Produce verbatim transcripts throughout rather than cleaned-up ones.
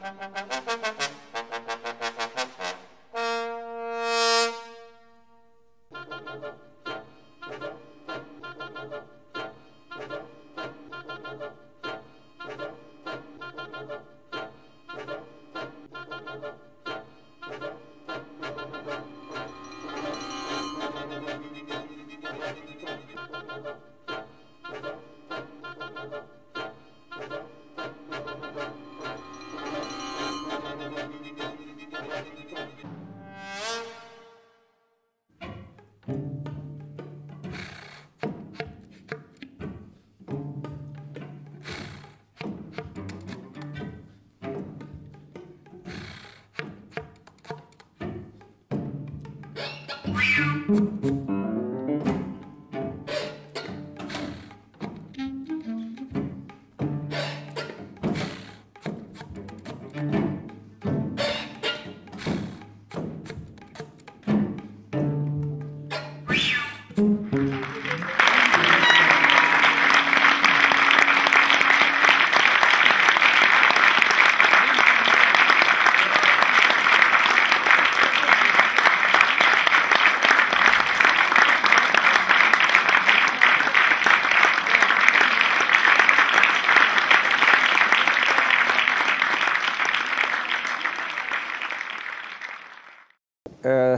Uh,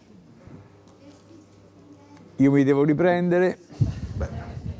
io mi devo riprendere. Beh.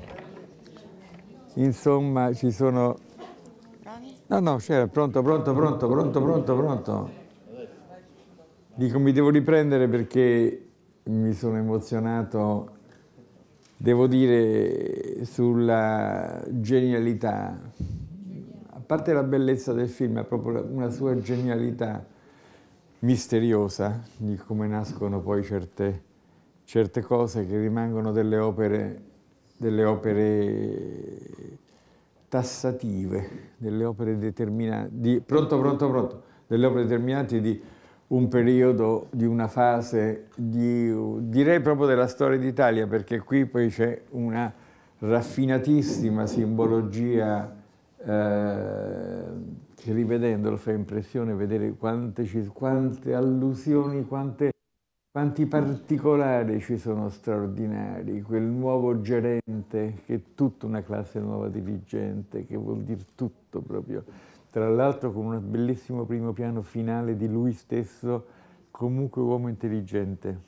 Insomma, ci sono... No, no, c'era, pronto, pronto, pronto, pronto, pronto, pronto. Dico, mi devo riprendere perché mi sono emozionato, devo dire, sulla genialità. A parte la bellezza del film, è proprio una sua genialità misteriosa di come nascono poi certe, certe cose che rimangono delle opere, delle opere tassative, delle opere determinanti, pronto, pronto, pronto, delle opere determinanti di un periodo, di una fase, di, direi proprio della storia d'Italia, perché qui poi c'è una raffinatissima simbologia eh, che rivedendolo fa impressione vedere quante, quante allusioni, quante, quanti particolari ci sono straordinari. Quel nuovo gerente, che è tutta una classe nuova dirigente, che vuol dire tutto proprio. Tra l'altro con un bellissimo primo piano finale di lui stesso, comunque uomo intelligente.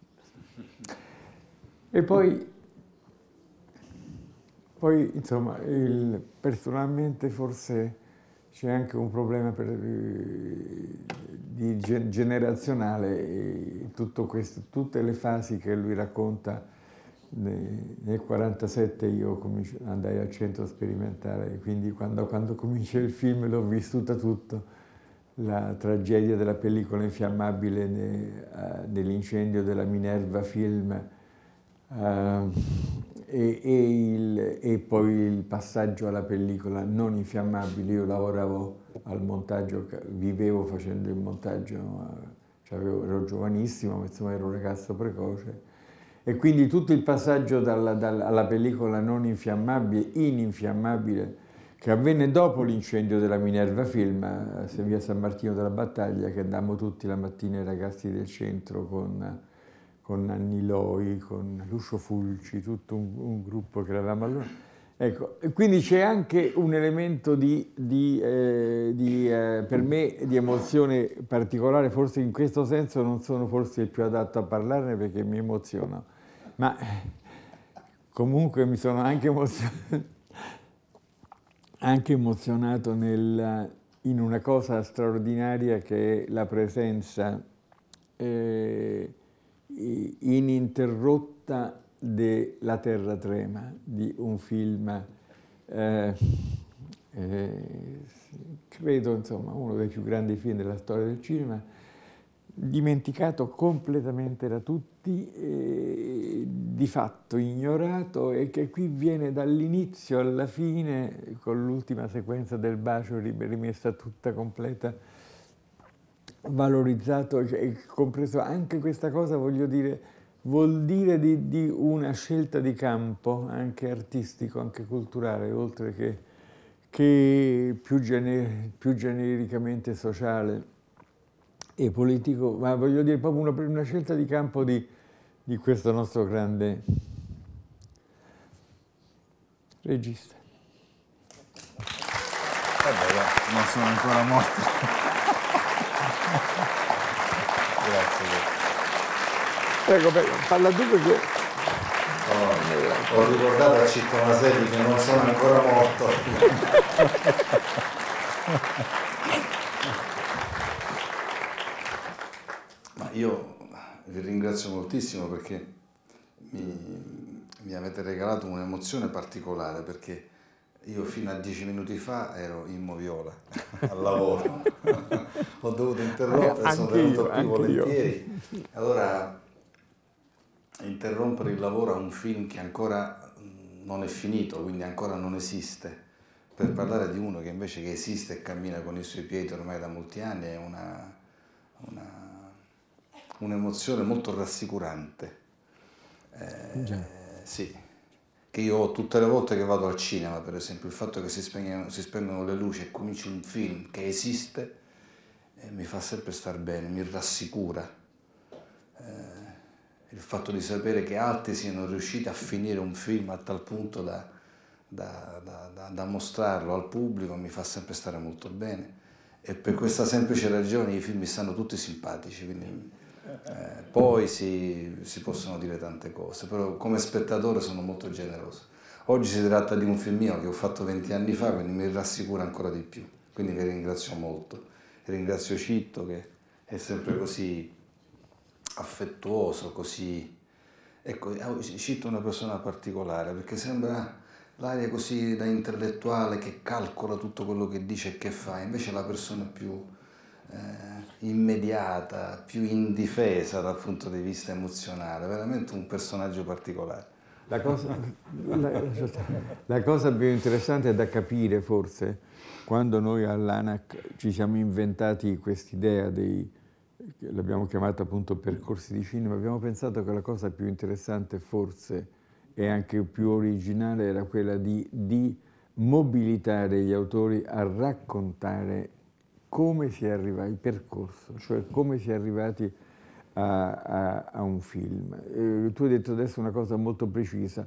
E poi, poi insomma, il, personalmente forse c'è anche un problema per, di, generazionale, tutto questo, tutte le fasi che lui racconta. Nel quarantasette io andai al centro sperimentale, quindi quando, quando comincia il film l'ho vissuta tutto, la tragedia della pellicola infiammabile ne, uh, dell'incendio della Minerva Film, uh, e, e, il, e poi il passaggio alla pellicola non infiammabile. Io lavoravo al montaggio, vivevo facendo il montaggio, cioè avevo, ero giovanissimo, ma insomma ero un ragazzo precoce. E quindi tutto il passaggio dalla, dalla, alla pellicola non infiammabile, ininfiammabile, che avvenne dopo l'incendio della Minerva Film, a via San Martino della Battaglia, che andammo tutti la mattina i ragazzi del centro con, con Nanni Loi, con Lucio Fulci, tutto un, un gruppo che eravamo allora. Ecco, e quindi c'è anche un elemento di, di, eh, di eh, per me, di emozione particolare, forse in questo senso non sono forse il più adatto a parlarne perché mi emoziono. Ma comunque mi sono anche emozionato, anche emozionato nel, in una cosa straordinaria che è la presenza eh, ininterrotta della Terra trema, di un film, eh, eh, credo insomma uno dei più grandi film della storia del cinema, dimenticato completamente da tutti, eh, di fatto ignorato, e che qui viene dall'inizio alla fine, con l'ultima sequenza del bacio rimessa tutta completa, valorizzato e compreso. Anche questa cosa, voglio dire, vuol dire di, di una scelta di campo, anche artistico, anche culturale, oltre che, che più, gener più genericamente sociale e politico, ma voglio dire proprio una, una scelta di campo di, di questo nostro grande regista. Vabbè, non sono ancora morto. Grazie. Prego, prego, parla tu perché... Oh, ho ricordato a Citto Maselli che non sono ancora morto. Ma io vi ringrazio moltissimo perché mi, mi avete regalato un'emozione particolare, perché io fino a dieci minuti fa ero in moviola al lavoro. Ho dovuto interrompere, sono venuto qui volentieri. Allora, interrompere il lavoro a un film che ancora non è finito, quindi ancora non esiste, per parlare di uno che invece che esiste e cammina con i suoi piedi ormai da molti anni, è una, una, un'emozione molto rassicurante. Eh, sì, che io ho tutte le volte che vado al cinema, per esempio, il fatto che si spengono, si spengono le luci e cominci un film che esiste, eh, mi fa sempre star bene, mi rassicura. Eh, il fatto di sapere che altri siano riusciti a finire un film a tal punto da, da, da, da, da mostrarlo al pubblico mi fa sempre stare molto bene, e per questa semplice ragione i film mi stanno tutti simpatici, quindi, eh, poi si, si possono dire tante cose, però come spettatore sono molto generoso. Oggi si tratta di un film mio che ho fatto venti anni fa, quindi mi rassicura ancora di più, quindi vi ringrazio molto, ringrazio Citto che è sempre così affettuoso, così, ecco, Citto è una persona particolare perché sembra l'aria così da intellettuale che calcola tutto quello che dice e che fa, invece è la persona più eh, immediata, più indifesa dal punto di vista emozionale, veramente un personaggio particolare. La cosa, la, la cosa più interessante da capire forse, quando noi all'ANAC ci siamo inventati quest'idea dei, l'abbiamo chiamata appunto percorsi di cinema, abbiamo pensato che la cosa più interessante forse e anche più originale era quella di, di mobilitare gli autori a raccontare come si è arrivati, il percorso, cioè come si è arrivati a, a, a un film. Eh, tu hai detto adesso una cosa molto precisa.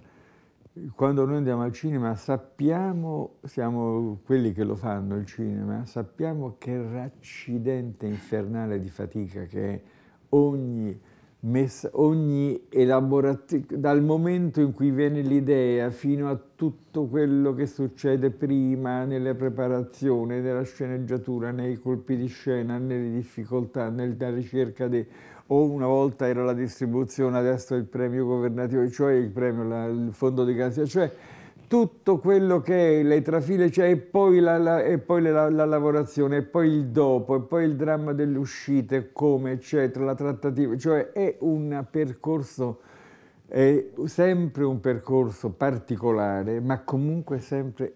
Quando noi andiamo al cinema sappiamo, siamo quelli che lo fanno il cinema, sappiamo che raccidente infernale di fatica che è ogni messa, ogni elaborazione, dal momento in cui viene l'idea fino a tutto quello che succede prima, nella preparazione, nella sceneggiatura, nei colpi di scena, nelle difficoltà, nella ricerca di... o una volta era la distribuzione, adesso è il premio governativo, cioè il premio, la, il fondo di garanzia, cioè tutto quello che è le trafile, cioè, e poi, la, la, e poi la, la lavorazione, e poi il dopo, e poi il dramma delle uscite, come, eccetera, la trattativa, cioè è un percorso, è sempre un percorso particolare, ma comunque sempre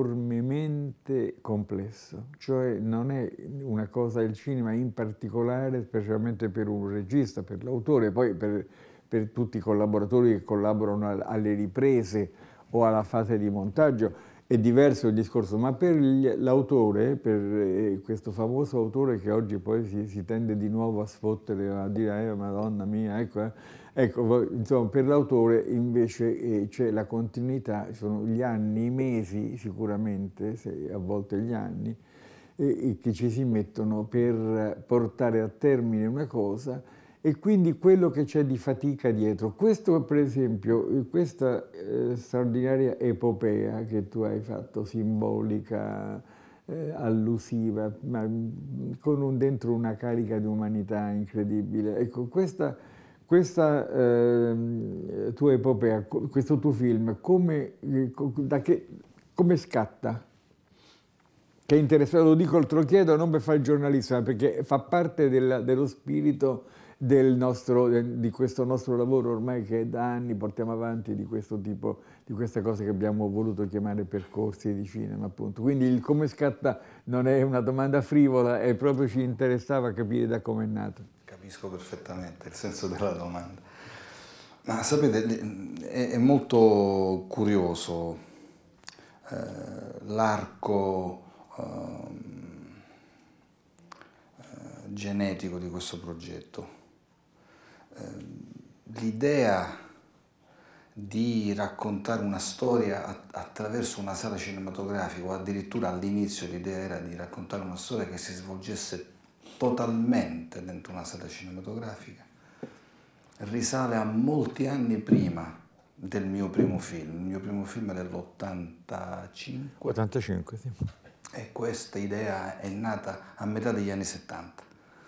enormemente complesso, cioè non è una cosa, il cinema in particolare, specialmente per un regista, per l'autore, poi per, per tutti i collaboratori che collaborano alle riprese o alla fase di montaggio, è diverso il discorso, ma per l'autore, per eh, questo famoso autore che oggi poi si, si tende di nuovo a sfottere, a dire eh, Madonna mia, ecco, eh, ecco, insomma, per l'autore invece eh, c'è la continuità, sono gli anni, i mesi sicuramente, se, a volte gli anni, eh, che ci si mettono per portare a termine una cosa, e quindi quello che c'è di fatica dietro. Questo, per esempio, questa eh, straordinaria epopea che tu hai fatto, simbolica, eh, allusiva, ma con un, dentro una carica di umanità incredibile. Ecco, questa, questa eh, tua epopea, questo tuo film, come, da che, come scatta? Che è interessante, lo dico, te lo chiedo non per fare il giornalista, ma perché fa parte del, dello spirito del nostro, di questo nostro lavoro ormai che da anni portiamo avanti, di questo tipo, di queste cose che abbiamo voluto chiamare percorsi di cinema, appunto. Quindi il come scatta non è una domanda frivola, è proprio ci interessava capire da come è nato. Capisco perfettamente il senso della domanda. Ma sapete, è, è molto curioso eh, l'arco eh, genetico di questo progetto. L'idea di raccontare una storia attraverso una sala cinematografica, o addirittura all'inizio l'idea era di raccontare una storia che si svolgesse totalmente dentro una sala cinematografica, risale a molti anni prima del mio primo film. Il mio primo film è dell'ottantacinque. ottantacinque, sì. E questa idea è nata a metà degli anni settanta.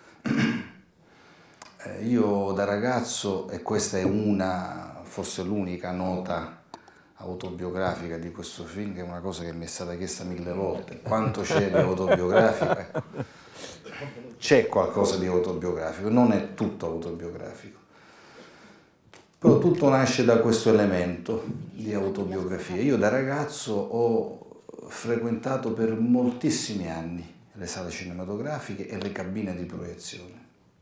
Io da ragazzo, e questa è una, forse l'unica nota autobiografica di questo film, che è una cosa che mi è stata chiesta mille volte, quanto c'è di autobiografico? Ecco, c'è qualcosa di autobiografico, non è tutto autobiografico, però tutto nasce da questo elemento di autobiografia. Io da ragazzo ho frequentato per moltissimi anni le sale cinematografiche e le cabine di proiezione.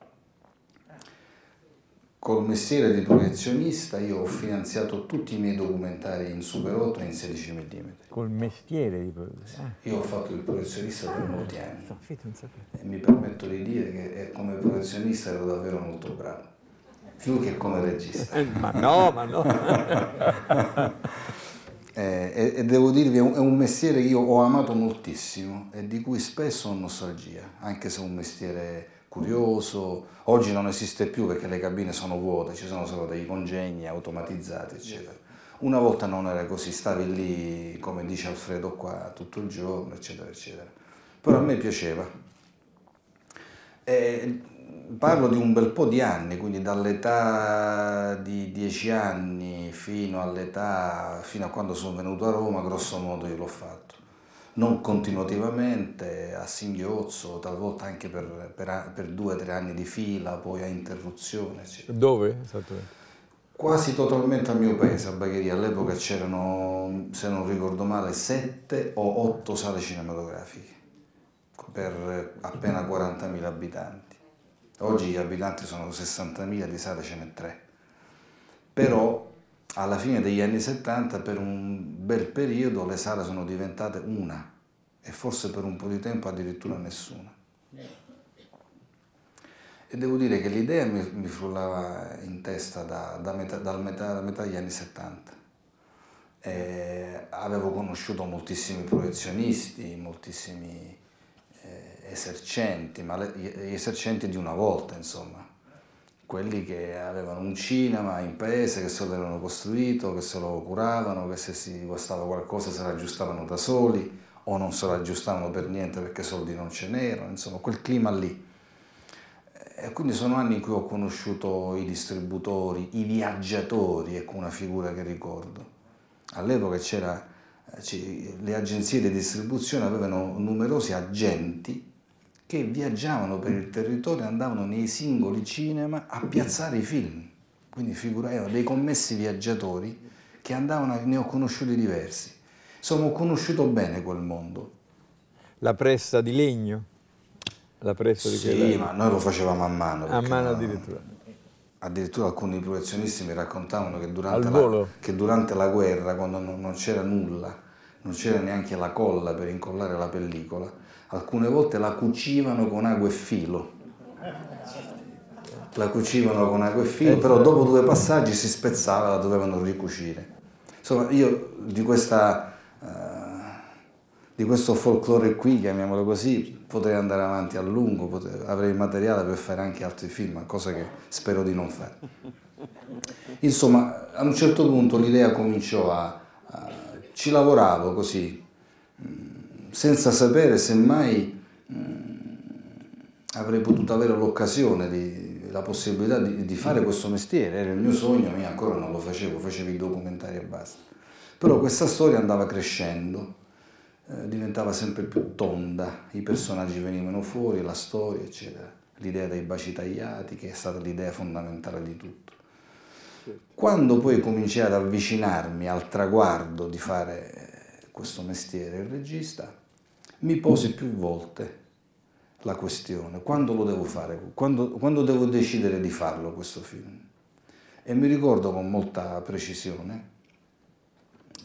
Col mestiere di proiezionista io ho finanziato tutti i miei documentari in Super otto e in sedici millimetri. Col mestiere di proiezione? Io ho fatto il proiezionista per molti anni Non sapevo. e mi permetto di dire che come proiezionista ero davvero molto bravo, più che come regista. Eh, ma no, ma no! eh, e, e devo dirvi, è un, è un mestiere che io ho amato moltissimo e di cui spesso ho nostalgia, anche se è un mestiere curioso. Oggi non esiste più perché le cabine sono vuote, ci sono solo dei congegni automatizzati, eccetera. Una volta non era così, stavi lì, come dice Alfredo qua, tutto il giorno, eccetera, eccetera. Però a me piaceva. E parlo di un bel po' di anni, quindi dall'età di dieci anni fino all'età, fino a quando sono venuto a Roma, grosso modo io l'ho fatto. Non continuativamente, a singhiozzo, talvolta anche per, per, per due o tre anni di fila, poi a interruzione, eccetera. Dove esattamente? Quasi totalmente al mio paese, a Bagheria. All'epoca c'erano, se non ricordo male, sette o otto sale cinematografiche per appena quarantamila abitanti. Oggi gli abitanti sono sessantamila, di sale ce n'è tre. Però alla fine degli anni settanta, per un bel periodo, le sale sono diventate una e forse per un po' di tempo addirittura nessuna. E devo dire che l'idea mi, mi frullava in testa da, da, metà, dal metà, da metà degli anni settanta. E avevo conosciuto moltissimi proiezionisti, moltissimi eh, esercenti, ma le, gli esercenti di una volta, insomma. Quelli che avevano un cinema in paese, che se lo avevano costruito, che se lo curavano, che se si costava qualcosa se lo aggiustavano da soli o non se lo aggiustavano per niente perché soldi non ce n'erano, insomma quel clima lì. E quindi sono anni in cui ho conosciuto i distributori, i viaggiatori, ecco una figura che ricordo. All'epoca c'era, le agenzie di distribuzione avevano numerosi agenti che viaggiavano per il territorio e andavano nei singoli cinema a piazzare i film. Quindi figura, erano dei commessi viaggiatori che andavano, ne ho conosciuti diversi. Insomma, ho conosciuto bene quel mondo. La pressa di legno? La pressa di Sì, quella... ma noi lo facevamo a mano. A mano addirittura. Addirittura alcuni proiezionisti mi raccontavano che durante, Al la, volo. che durante la guerra, quando non, non c'era nulla, non c'era neanche la colla per incollare la pellicola, alcune volte la cucivano con acqua e filo. La cucivano con acqua e filo, però dopo due passaggi si spezzava, la dovevano ricucire. Insomma, io di, questa, uh, di questo folklore qui, chiamiamolo così, potrei andare avanti a lungo, potrei, avrei materiale per fare anche altri film, cosa che spero di non fare. Insomma, a un certo punto l'idea cominciò a, a... ci lavoravo così, senza sapere se mai avrei potuto avere l'occasione, di, la possibilità di, di fare questo mestiere. Era il mio sogno, io ancora non lo facevo, facevo i documentari e basta. Però questa storia andava crescendo, eh, diventava sempre più tonda, i personaggi venivano fuori, la storia, eccetera. L'idea dei baci tagliati, che è stata l'idea fondamentale di tutto. Quando poi cominciai ad avvicinarmi al traguardo di fare questo mestiere, il regista, mi posi più volte la questione, quando lo devo fare, quando, quando devo decidere di farlo questo film. E mi ricordo con molta precisione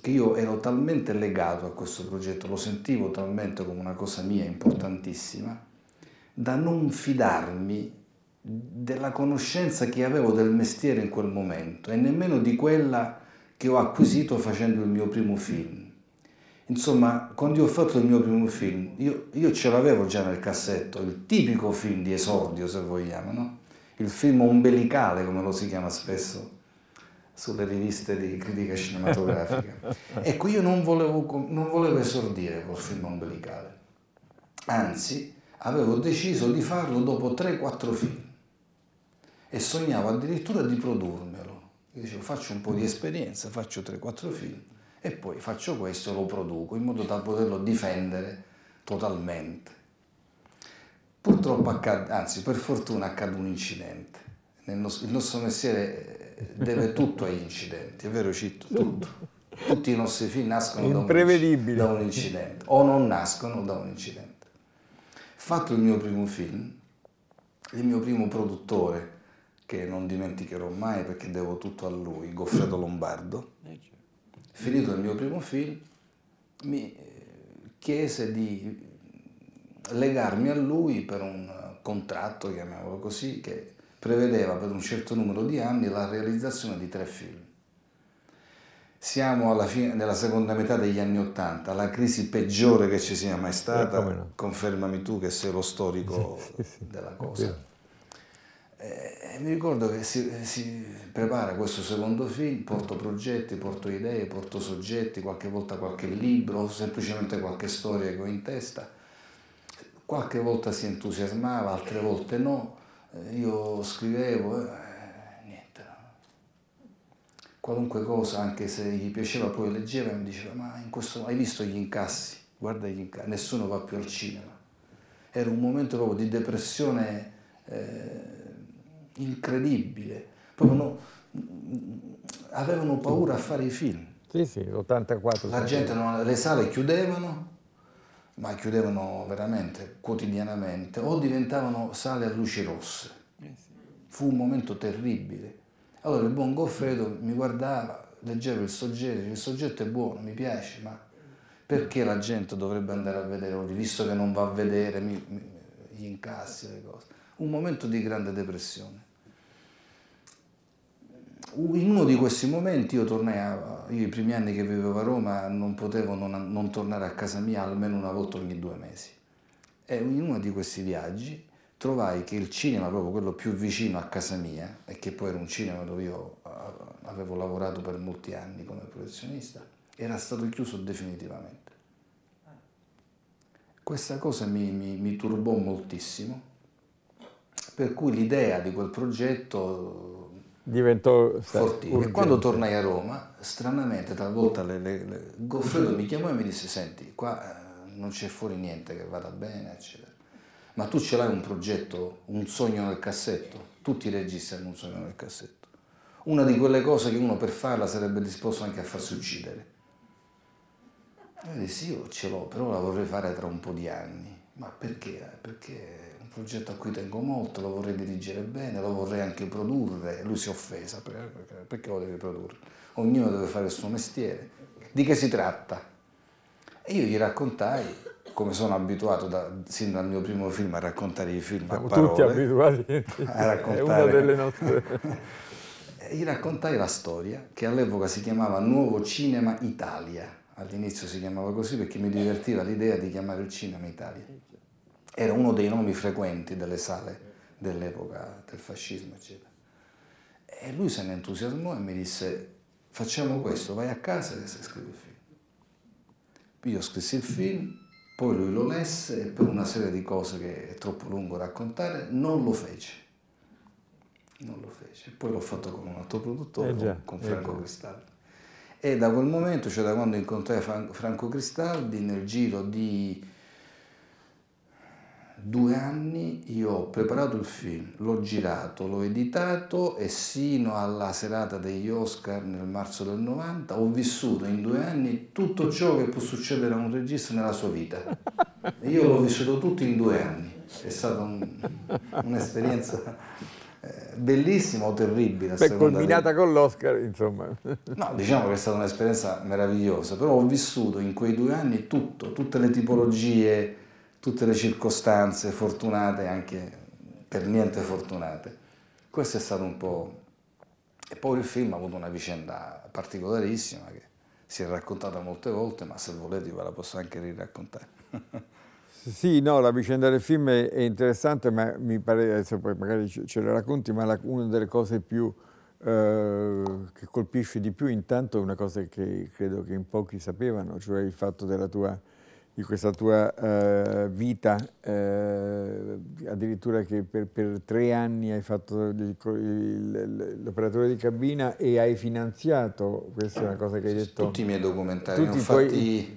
che io ero talmente legato a questo progetto, lo sentivo talmente come una cosa mia importantissima, da non fidarmi della conoscenza che avevo del mestiere in quel momento e nemmeno di quella che ho acquisito facendo il mio primo film. Insomma, quando io ho fatto il mio primo film, io, io ce l'avevo già nel cassetto, il tipico film di esordio, se vogliamo, no? Il film ombelicale, come lo si chiama spesso sulle riviste di critica cinematografica. Ecco, io non volevo, non volevo esordire col film ombelicale, anzi, avevo deciso di farlo dopo tre quattro film e sognavo addirittura di produrmelo. Io dicevo, faccio un po' di esperienza, faccio tre quattro film e poi faccio questo e lo produco in modo da poterlo difendere totalmente. Purtroppo accade, anzi per fortuna accade un incidente. Nel nostro, il nostro mestiere deve tutto agli incidenti, è vero Citto? Tutto. Tutti i nostri film nascono da un, da un incidente o non nascono da un incidente. Fatto il mio primo film, il mio primo produttore, che non dimenticherò mai perché devo tutto a lui, Goffredo Lombardo, finito il mio primo film, mi chiese di legarmi a lui per un contratto, chiamiamolo così, che prevedeva per un certo numero di anni la realizzazione di tre film. Siamo alla fine, nella seconda metà degli anni Ottanta, la crisi peggiore che ci sia mai stata, eh, no. Confermami tu che sei lo storico sì, sì, sì. della cosa. E mi ricordo che si, si prepara questo secondo film, porto progetti, porto idee, porto soggetti, qualche volta qualche libro, semplicemente qualche storia che ho in testa. Qualche volta si entusiasmava, altre volte no. Io scrivevo, eh, niente, no. Qualunque cosa, anche se gli piaceva, poi leggeva e mi diceva, ma in questo, hai visto gli incassi? Guarda gli incassi, nessuno va più al cinema. Era un momento proprio di depressione eh, incredibile, proprio no, avevano paura a fare i film. Sì, sì, l'ottantaquattro. La gente, non, le sale chiudevano, ma chiudevano veramente quotidianamente, o diventavano sale a luci rosse. Fu un momento terribile. Allora il buon Goffredo mi guardava, leggeva il soggetto, il soggetto è buono, mi piace, ma perché la gente dovrebbe andare a vedere, visto che non va a vedere mi, mi, gli incassi, le cose. Un momento di grande depressione. In uno di questi momenti io tornai a, io i primi anni che vivevo a Roma non potevo non, non tornare a casa mia almeno una volta ogni due mesi. E in uno di questi viaggi trovai che il cinema, proprio quello più vicino a casa mia, e che poi era un cinema dove io avevo lavorato per molti anni come professionista, era stato chiuso definitivamente. Questa cosa mi, mi, mi turbò moltissimo, per cui l'idea di quel progetto diventò fortissimo. E quando tornai a Roma, stranamente, talvolta le, le, le... Goffredo mi chiamò e mi disse, senti, qua eh, non c'è fuori niente che vada bene, eccetera. Ma tu ce l'hai un progetto, un sogno nel cassetto? Tutti i registi hanno un sogno nel cassetto. Una di quelle cose che uno per farla sarebbe disposto anche a farsi uccidere. E io dissi, io ce l'ho, però la vorrei fare tra un po' di anni. Ma perché? Perché un progetto a cui tengo molto, lo vorrei dirigere bene, lo vorrei anche produrre. Lui si offesa, perché, perché lo devi produrre? Ognuno deve fare il suo mestiere. Di che si tratta? E io gli raccontai, come sono abituato da, sin dal mio primo film a raccontare i film a parole. Tutti abituati a raccontare. È una delle nostre... Gli raccontai la storia, che all'epoca si chiamava Nuovo Cinema Italia. All'inizio si chiamava così perché mi divertiva l'idea di chiamare il cinema Italia. Era uno dei nomi frequenti delle sale dell'epoca del fascismo, eccetera. E lui se ne entusiasmò e mi disse, facciamo questo, vai a casa e scrivi il film. Io scrissi il film, poi lui lo lesse e per una serie di cose che è troppo lungo raccontare non lo fece. Non lo fece. E poi l'ho fatto con un altro produttore, eh già, con Franco eh Cristaldi. E da quel momento, cioè da quando incontrai Franco Cristaldi, nel giro di due anni io ho preparato il film, l'ho girato, l'ho editato e sino alla serata degli Oscar nel marzo del novanta ho vissuto in due anni tutto ciò che può succedere a un regista nella sua vita. E io l'ho vissuto tutto in due anni. È stata un, un'esperienza... Eh, bellissima o terribile. Beh, culminata di... con l'Oscar, insomma. No, diciamo che è stata un'esperienza meravigliosa, però ho vissuto in quei due anni tutto, tutte le tipologie, tutte le circostanze fortunate e anche per niente fortunate. Questo è stato un po'... E poi il film ha avuto una vicenda particolarissima che si è raccontata molte volte, ma se volete ve la posso anche riraccontare. Sì, no, la vicenda del film è, è interessante, ma mi pare, adesso poi magari ce, ce la racconti, ma la, una delle cose più eh, che colpisce di più intanto è una cosa che credo che in pochi sapevano, cioè il fatto della tua, di questa tua eh, vita, eh, addirittura che per, per tre anni hai fatto l'operatore di cabina e hai finanziato, questa è una cosa che hai detto... Tutti i miei documentari, tutti ne ho fatti... Tuoi...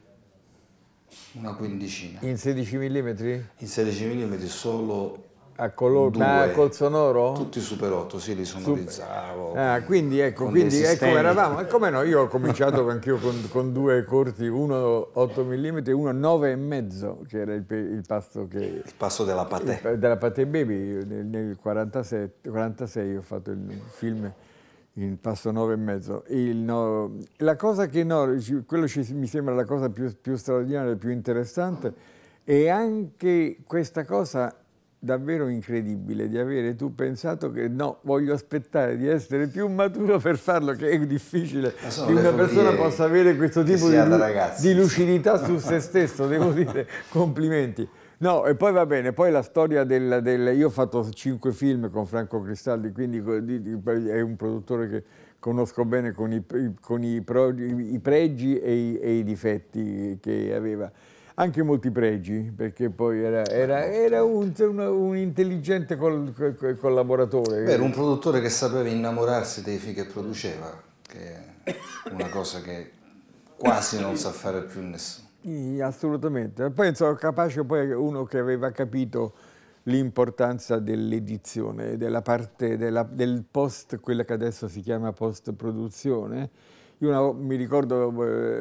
una quindicina. In sedici millimetri? In sedici millimetri solo a color, due. Ma col sonoro? Tutti super otto, sì, li sonorizzavo. Super. Ah, quindi ecco, quindi ecco eravamo. E come no, io ho cominciato anch'io con, con due corti, uno otto millimetri e uno nove e mezzo, che era il, il passo che... Il passo della Pathé. Il, della Pathé Baby, nel, nel quarantasette, quarantasei ho fatto il film il passo nove e mezzo. Il no, la cosa che no, quello ci, mi sembra la cosa più, più straordinaria, più interessante, è anche questa cosa davvero incredibile di avere tu pensato che no, voglio aspettare di essere più maturo per farlo, che è difficile che una persona possa avere questo tipo di, di lucidità su se stesso, devo dire, complimenti. No, e poi va bene, poi la storia del, del... Io ho fatto cinque film con Franco Cristaldi, quindi è un produttore che conosco bene con i, con i, pro, i pregi e i, e i difetti che aveva. Anche molti pregi, perché poi era, era, era un, un, un intelligente col, col, collaboratore. Beh, era un produttore che sapeva innamorarsi dei film che produceva, che è una cosa che quasi non sa fare più nessuno. Sì, assolutamente. Poi insomma, capace poi uno che aveva capito l'importanza dell'edizione, della parte della, del post, quella che adesso si chiama post-produzione. Io una, mi ricordo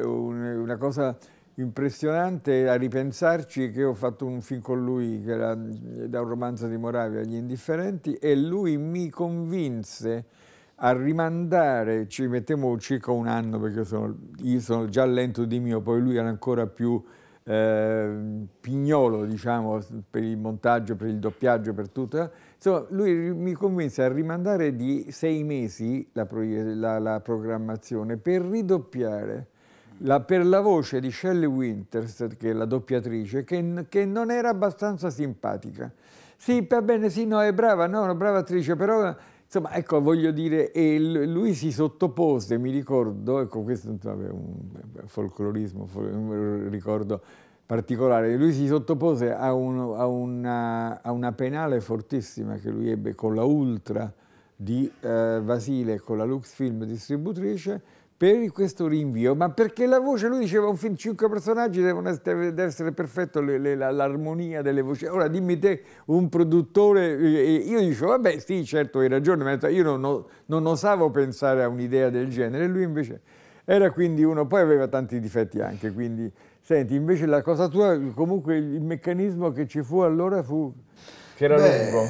una cosa impressionante a ripensarci, che ho fatto un film con lui che era da un romanzo di Moravia, Gli Indifferenti, e lui mi convinse a rimandare, ci mettemmo circa un anno perché io sono, io sono già lento di mio, poi lui era ancora più eh, pignolo, diciamo, per il montaggio, per il doppiaggio, per tutto. Insomma, lui mi convinse a rimandare di sei mesi la, la, la programmazione per ridoppiare la, per la voce di Shelley Winters, che è la doppiatrice, che, che non era abbastanza simpatica. Sì, va bene, sì, no, è brava, no, una brava attrice, però... Insomma, ecco, voglio dire, e lui si sottopose, mi ricordo, ecco, questo è un folclorismo, un ricordo particolare, lui si sottopose a, un, a, una, a una penale fortissima che lui ebbe con la Ultra di eh, Vasile e con la Lux Film distributrice, per questo rinvio, ma perché la voce, lui diceva, un film, cinque personaggi, devono essere, deve essere perfetto l'armonia delle voci. Ora dimmi te, un produttore, io dicevo, vabbè sì, certo hai ragione, ma io non, ho, non osavo pensare a un'idea del genere, lui invece era quindi uno, poi aveva tanti difetti anche, quindi, senti, invece la cosa tua, comunque il meccanismo che ci fu allora fu, che era Beh, lungo.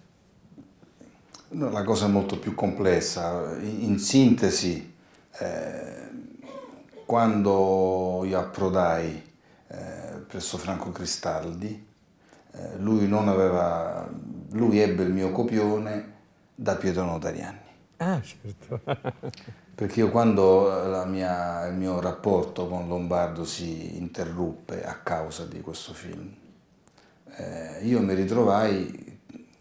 No, la cosa è molto più complessa, in, in sintesi, Eh, quando io approdai eh, presso Franco Cristaldi, eh, lui non aveva, lui ebbe il mio copione da Pietro Notarianni. Ah, certo. Perché io quando la mia, il mio rapporto con Lombardo si interruppe a causa di questo film, eh, io mi ritrovai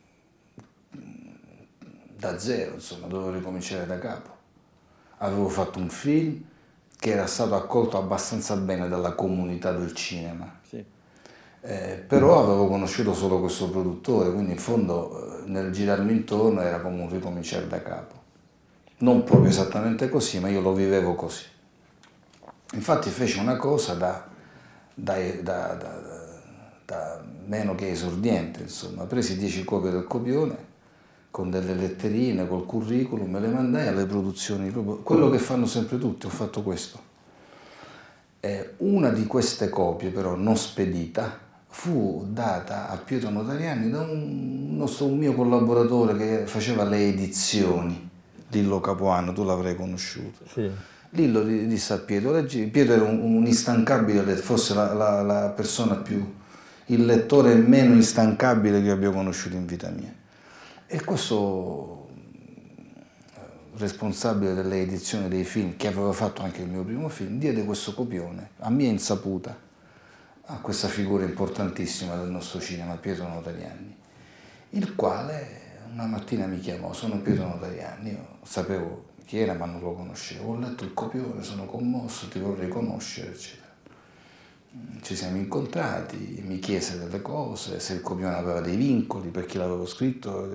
da zero, insomma, dovevo ricominciare da capo. Avevo fatto un film che era stato accolto abbastanza bene dalla comunità del cinema, sì. eh, però avevo conosciuto solo questo produttore, quindi in fondo eh, nel girarmi intorno era come un ricominciare da capo. Non proprio esattamente così, ma io lo vivevo così. Infatti feci una cosa da, da, da, da, da meno che esordiente, insomma, presi dieci copie del copione, con delle letterine, col curriculum, me le mandai alle produzioni, proprio quello che fanno sempre tutti, ho fatto questo. Eh, una di queste copie, però non spedita, fu data a Pietro Notarianni da un, nostro, un mio collaboratore che faceva le edizioni, Lillo Capuano, tu l'avrai conosciuto. Sì. Lillo disse a Pietro, Pietro era un, un instancabile, forse la, la, la persona più, il lettore meno instancabile che abbia conosciuto in vita mia. E questo responsabile delle edizioni dei film, che aveva fatto anche il mio primo film, diede questo copione, a mia insaputa, a questa figura importantissima del nostro cinema, Pietro Notarianni, il quale una mattina mi chiamò, sono Pietro Notarianni, io sapevo chi era ma non lo conoscevo, ho letto il copione, sono commosso, ti vorrei conoscere, eccetera. Ci siamo incontrati, mi chiese delle cose, se il copione aveva dei vincoli, per chi l'avevo scritto.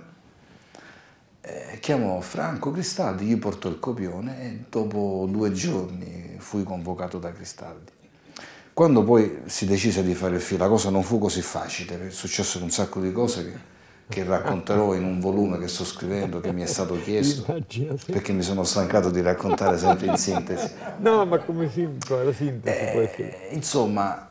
Eh, chiamò Franco Cristaldi, gli portò il copione e dopo due giorni fui convocato da Cristaldi. Quando poi si decise di fare il film, la cosa non fu così facile, è successo un sacco di cose che, che racconterò in un volume che sto scrivendo, che mi è stato chiesto, Immagino, sì. Perché mi sono stancato di raccontare sempre in sintesi. No, ma come sempre, la sintesi eh, può essere. Insomma,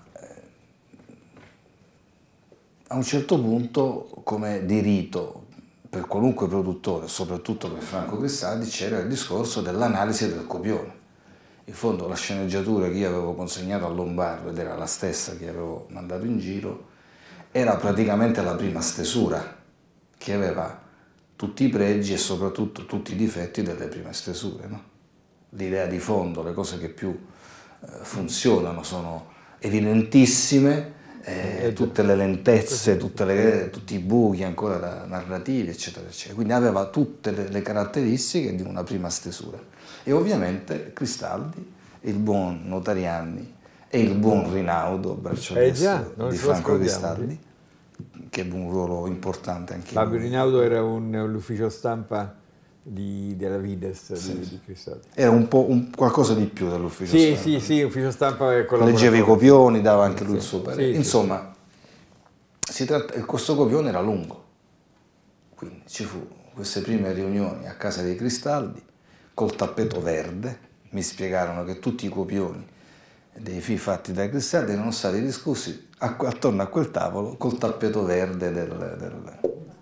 a un certo punto, come di rito, per qualunque produttore, soprattutto per Franco Cristaldi, c'era il discorso dell'analisi del copione. In fondo la sceneggiatura che io avevo consegnato a Lombardo, ed era la stessa che avevo mandato in giro, era praticamente la prima stesura, che aveva tutti i pregi e soprattutto tutti i difetti delle prime stesure. No? L'idea di fondo, le cose che più eh, funzionano sono evidentissime, eh, tutte le lentezze, tutte le, tutti i buchi ancora da, narrativi, eccetera, eccetera. Quindi aveva tutte le, le caratteristiche di una prima stesura. E ovviamente Cristaldi, il buon Notarianni e il buon Rinaudo, braccio Eh destro già, di Franco Cristaldi, che ebbe un ruolo importante anche Fabio lui. Rinaudo era un, l'ufficio stampa di, della Vides sì, di, sì. di Cristaldi. Era un po' un, qualcosa di più dell'ufficio sì, stampa. Sì, sì, ufficio stampa e collaboratore. Leggeva i copioni, dava anche lui sì, il suo parere. sì, Insomma, sì. Si tratta, questo copione era lungo, quindi ci fu queste prime riunioni a casa dei Cristaldi col tappeto verde. Mi spiegarono che tutti i copioni dei film fatti dai Cristaldi erano stati discussi attorno a quel tavolo col tappeto verde del, del,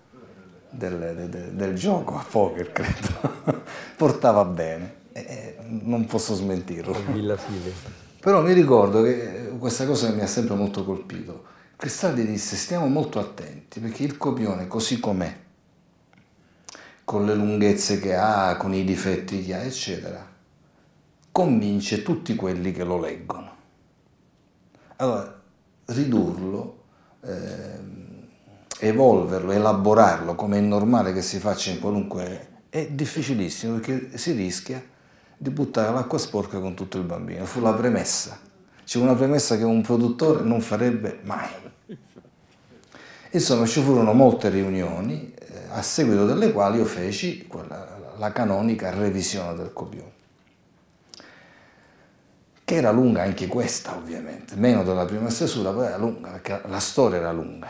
del, del, del gioco a poker, credo. Portava bene, e non posso smentirlo. Però mi ricordo che questa cosa mi ha sempre molto colpito. Cristaldi disse: stiamo molto attenti, perché il copione così com'è, con le lunghezze che ha, con i difetti che ha, eccetera, convince tutti quelli che lo leggono. Allora, ridurlo, eh, evolverlo, elaborarlo, come è normale che si faccia in qualunque... è difficilissimo, perché si rischia di buttare l'acqua sporca con tutto il bambino. Fu la premessa. C'è una premessa che un produttore non farebbe mai. Insomma, ci furono molte riunioni, eh, a seguito delle quali io feci quella, la canonica revisione del copione, che era lunga anche questa, ovviamente, meno della prima stesura, poi era lunga, perché la storia era lunga.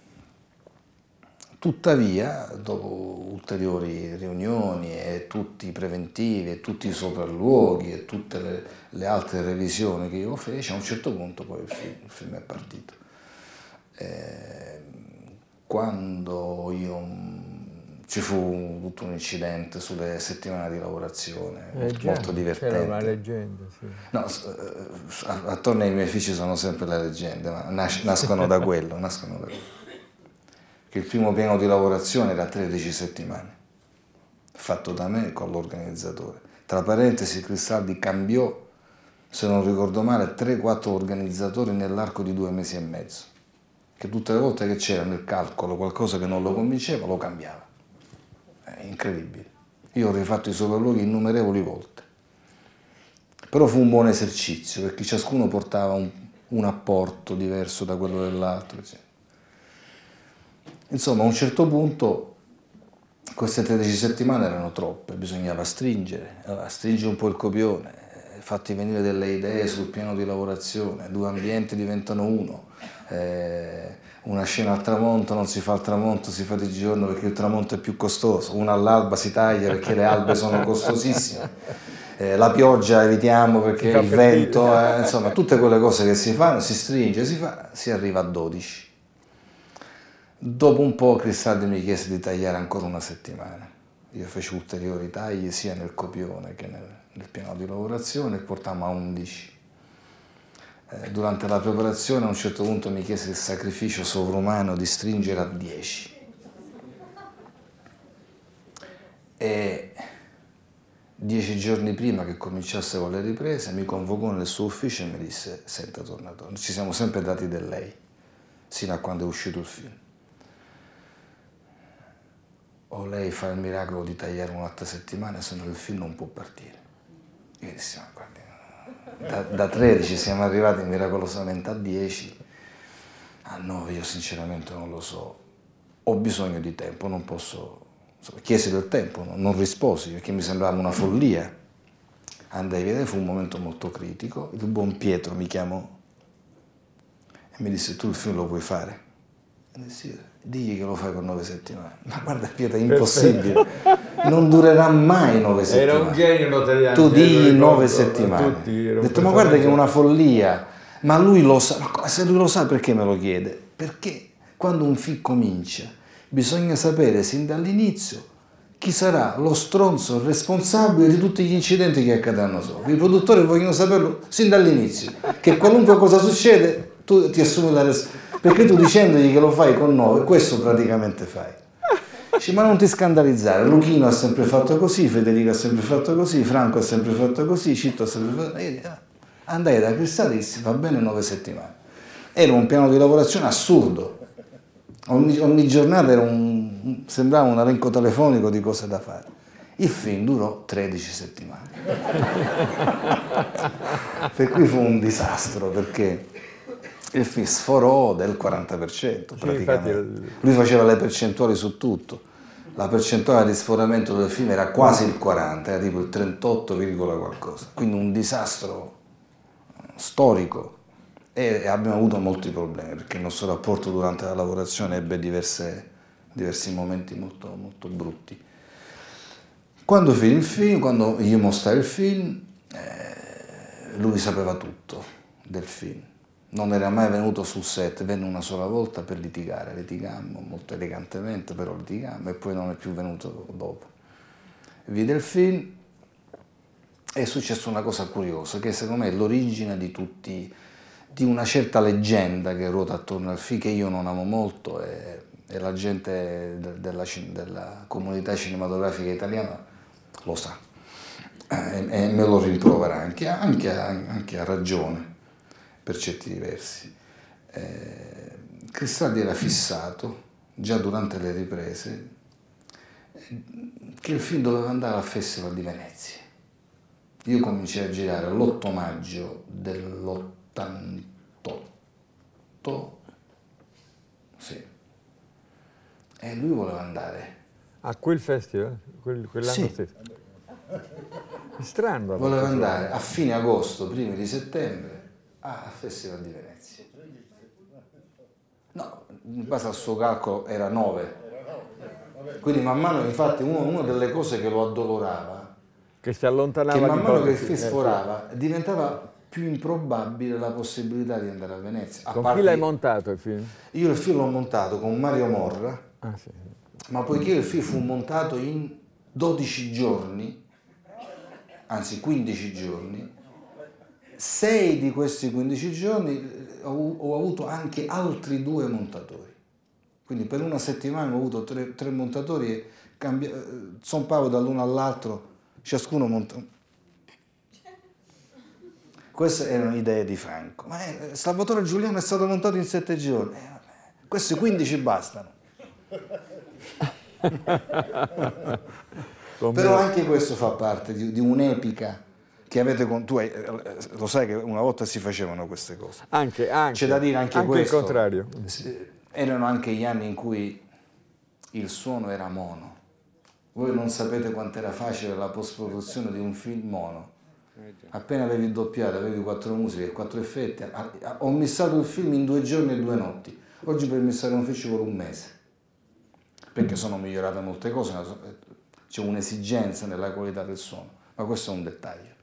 Tuttavia, dopo ulteriori riunioni e tutti i preventivi e tutti i sopralluoghi e tutte le, le altre revisioni che io feci, a un certo punto poi il film, il film è partito. Eh, quando io... ci fu tutto un incidente sulle settimane di lavorazione, eh molto, già, molto divertente. C'era una leggenda, sì. No, attorno ai miei figli ci sono sempre le leggende, ma nas nascono da quello, nascono da quello. Che il primo piano di lavorazione era tredici settimane, fatto da me con l'organizzatore. Tra parentesi, Cristaldi cambiò, se non ricordo male, tre quattro organizzatori nell'arco di due mesi e mezzo, che tutte le volte che c'era nel calcolo qualcosa che non lo convinceva, lo cambiava. È incredibile. Io ho rifatto i sopralluoghi innumerevoli volte. Però fu un buon esercizio, perché ciascuno portava un, un apporto diverso da quello dell'altro. Insomma, a un certo punto queste tredici settimane erano troppe, bisognava stringere, allora, stringi un po' il copione, fatti venire delle idee sul piano di lavorazione, due ambienti diventano uno, eh, una scena al tramonto non si fa al tramonto, si fa di giorno perché il tramonto è più costoso, una all'alba si taglia perché le albe sono costosissime. eh, la pioggia evitiamo perché il vento, eh, insomma tutte quelle cose che si fanno, si stringe, si fa, si arriva a dodici. Dopo un po' Cristaldi mi chiese di tagliare ancora una settimana. Io feci ulteriori tagli sia nel copione che nel, nel piano di lavorazione e portammo a undici. Eh, durante la preparazione a un certo punto mi chiese il sacrificio sovrumano di stringere a dieci. E dieci giorni prima che cominciasse con le riprese mi convocò nel suo ufficio e mi disse: senta Tornatore, ci siamo sempre dati del lei, sino a quando è uscito il film. O lei fa il miracolo di tagliare un'altra settimana, se no il film non può partire. Io dissi: ma guardi, da, da tredici siamo arrivati miracolosamente a dieci. Ah no, io sinceramente non lo so, ho bisogno di tempo, non posso... Insomma, chiesi del tempo, no? Non risposi perché mi sembrava una follia. Andai via, fu un momento molto critico. Il buon Pietro mi chiamò e mi disse: tu il film lo puoi fare? E dissi: digli che lo fai con nove settimane. Ma guarda Pietro, è impossibile, non durerà mai nove settimane. Era un genio notariano. Tu digli nove settimane. Ho detto: ma guarda che è una follia. Ma lui lo sa, ma se lui lo sa perché me lo chiede? Perché quando un film comincia bisogna sapere sin dall'inizio chi sarà lo stronzo responsabile di tutti gli incidenti che accadranno sopra. I produttori vogliono saperlo sin dall'inizio, che qualunque cosa succede tu ti assumi la responsabilità, perché tu dicendogli che lo fai con nove, questo praticamente fai. Dici: ma non ti scandalizzare, Luchino ha sempre fatto così, Federico ha sempre fatto così, Franco ha sempre fatto così, Citto ha sempre fatto così. Andai da Cristaldi e dissi: va bene nove settimane. Era un piano di lavorazione assurdo. Ogni, ogni giornata era un, sembrava un elenco telefonico di cose da fare. Il film durò tredici settimane. Per cui fu un disastro, perché il film sforò del quaranta per cento praticamente. Sì, lui faceva le percentuali su tutto. La percentuale di sforamento del film era quasi il quaranta, era tipo il trentotto, qualcosa. Quindi un disastro storico. E abbiamo avuto molti problemi perché il nostro rapporto durante la lavorazione ebbe diverse, diversi momenti molto, molto brutti. Quando finì il film, quando io mostrai il film, eh, lui sapeva tutto del film. Non era mai venuto sul set, venne una sola volta per litigare, litigammo molto elegantemente, però litigammo e poi non è più venuto dopo. Vide il film e è successa una cosa curiosa, che secondo me è l'origine di tutti, di una certa leggenda che ruota attorno al film, che io non amo molto e, e la gente de, della, della comunità cinematografica italiana lo sa e, e me lo rimprovera anche, anche, anche a ragione per certi diversi. Eh, Cristaldi era fissato già durante le riprese che il film doveva andare al Festival di Venezia. Io cominciai a girare l'otto maggio dell'ottantotto, sì, e lui voleva andare a quel festival, quel, quell'anno sì. stesso. È strano. Voleva andare a fine agosto, primi di settembre, al Festival di Venezia. No, in base al suo calcolo era nove. Quindi man mano, infatti, uno, una delle cose che lo addolorava, che si allontanava, che man mano che il film sforava, diventava più improbabile la possibilità di andare a Venezia. A con chi l'hai montato il film? Io il film l'ho montato con Mario Morra, ah, sì. ma poiché il film fu montato in dodici giorni, anzi quindici giorni, sei di questi quindici giorni ho, ho avuto anche altri due montatori. Quindi per una settimana ho avuto tre, tre montatori e cambia, zompavo dall'uno all'altro, ciascuno monta. Queste erano idee di Franco. Ma eh, Salvatore Giuliano è stato montato in sette giorni. Eh, vabbè, questi quindici bastano. Però anche questo fa parte di, di un'epica che avete con... Tu hai, lo sai che una volta si facevano queste cose. Anche, anche. C'è da dire anche, anche questo. il contrario. Erano anche gli anni in cui il suono era mono. Voi non sapete quanto era facile la post-produzione di un film mono. Appena avevi doppiato, avevi quattro musiche e quattro effetti. Ho missato il film in due giorni e due notti. Oggi per missare un film ci vuole un mese. Perché sono migliorate molte cose, c'è un'esigenza nella qualità del suono, ma questo è un dettaglio.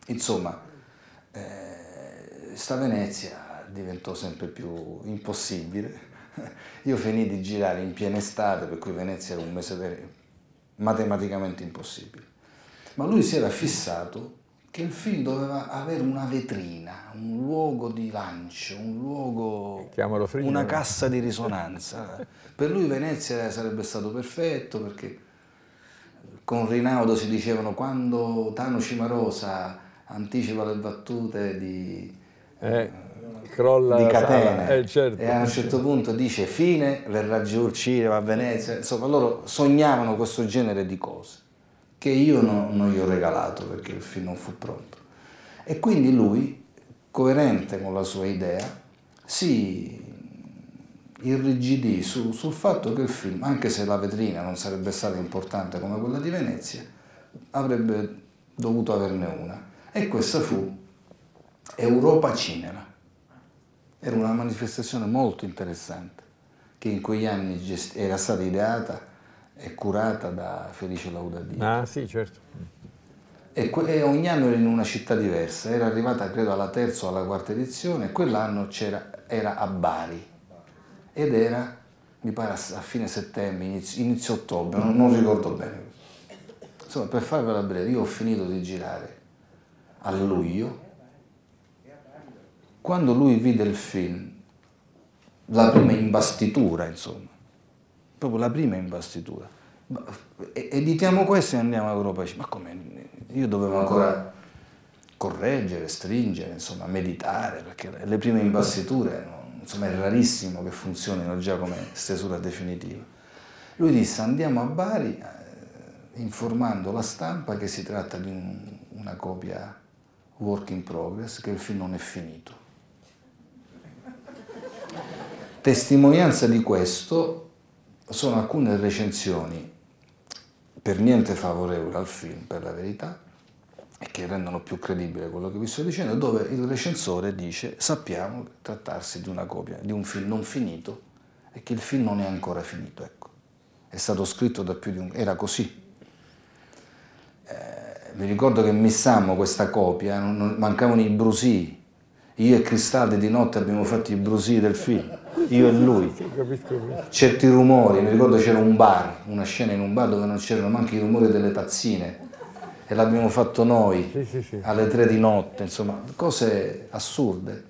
Insomma, eh, sta Venezia diventò sempre più impossibile. Io finì di girare in piena estate, per cui Venezia era un mese matematicamente impossibile. Ma lui si era fissato che il film doveva avere una vetrina, un luogo di lancio, un luogo, una cassa di risonanza. Per lui Venezia sarebbe stato perfetto, perché con Rinaudo si dicevano quando Tano Cimarosa anticipa le battute di, eh, crolla di Catene, eh, certo. E a un certo punto dice fine, verrà giù il cinema a Venezia, insomma loro sognavano questo genere di cose che io no, non gli ho regalato perché il film non fu pronto. E quindi lui, coerente con la sua idea, si irrigidì su, sul fatto che il film, anche se la vetrina non sarebbe stata importante come quella di Venezia, avrebbe dovuto averne una. E questa fu Europa Cinema. Era una manifestazione molto interessante, che in quegli anni era stata ideata e curata da Felice Laudadio. Ah sì, certo. E, e ogni anno era in una città diversa, era arrivata credo alla terza o alla quarta edizione, e quell'anno era a Bari, ed era, mi pare, a fine settembre, inizio, inizio ottobre, non, non ricordo bene. Insomma, per farvela breve, io ho finito di girare a luglio. Quando lui vide il film, la prima imbastitura, insomma, proprio la prima imbastitura, editiamo questo e andiamo a Europa. Ma come? Io dovevo ancora correggere, stringere, insomma, meditare, perché le prime imbastiture, insomma, è rarissimo che funzionino già come stesura definitiva. Lui disse andiamo a Bari, eh, informando la stampa che si tratta di un, una copia work in progress, che il film non è finito. Testimonianza di questo sono alcune recensioni per niente favorevoli al film, per la verità, e che rendono più credibile quello che vi sto dicendo, dove il recensore dice sappiamo trattarsi di una copia, di un film non finito, e che il film non è ancora finito, ecco. È stato scritto da più di un... era così. Eh, mi ricordo che missammo questa copia, non, non, mancavano i brusii. Io e Cristaldi di notte abbiamo fatto i brusii del film, io e lui. Certi rumori, mi ricordo c'era un bar, una scena in un bar dove non c'erano neanche i rumori delle tazzine, e l'abbiamo fatto noi, sì, sì, sì. Alle tre di notte, insomma, cose assurde.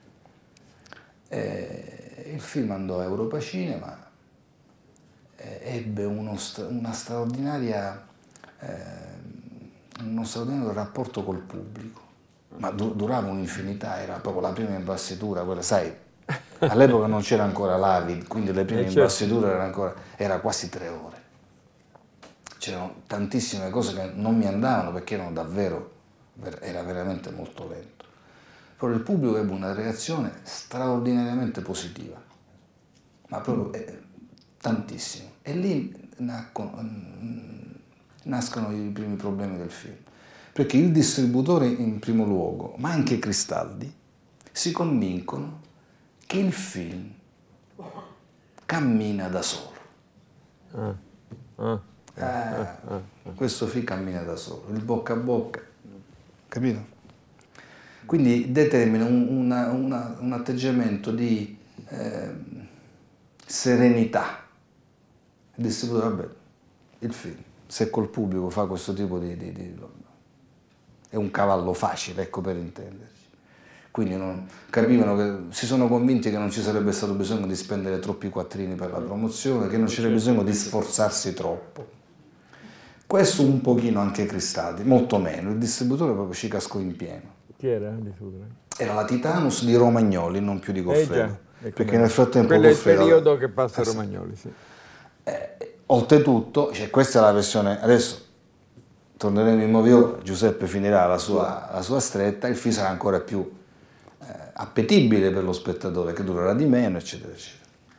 E il film andò a Europa Cinema, ebbe uno, una straordinaria, eh, uno straordinario rapporto col pubblico, ma du durava un'infinità, era proprio la prima imbastitura, quella, sai, all'epoca non c'era ancora l'Avid, quindi le prime imbastiture erano ancora, era quasi tre ore. C'erano tantissime cose che non mi andavano perché erano davvero, era veramente molto lento. Però il pubblico ebbe una reazione straordinariamente positiva, ma proprio eh, tantissimo. E lì nascono, nascono i primi problemi del film, perché il distributore in primo luogo, ma anche Cristaldi, si convincono che il film cammina da solo. Ah, ah, ah, ah, ah. Questo film cammina da solo, il bocca a bocca, capito? Quindi determina un, una, una, un atteggiamento di eh, serenità. Il distributore, vabbè, il film, se col pubblico fa questo tipo di, di, di... è un cavallo facile, ecco, per intenderci. Quindi non, capivano che, si sono convinti che non ci sarebbe stato bisogno di spendere troppi quattrini per la promozione, che non c'era bisogno di sforzarsi troppo. Questo un pochino anche Cristaldi, molto meno, il distributore proprio ci cascò in pieno. Chi era il distributore? Era la Titanus di Romagnoli, non più di Goffredo. Eh perché nel frattempo quello è il Goffredo, periodo che passa a Romagnoli, sì. Eh, oltretutto, cioè, questa è la versione, adesso torneremo in Movio, Giuseppe finirà la sua, la sua stretta, il film sarà ancora più eh, appetibile per lo spettatore, che durerà di meno, eccetera, eccetera.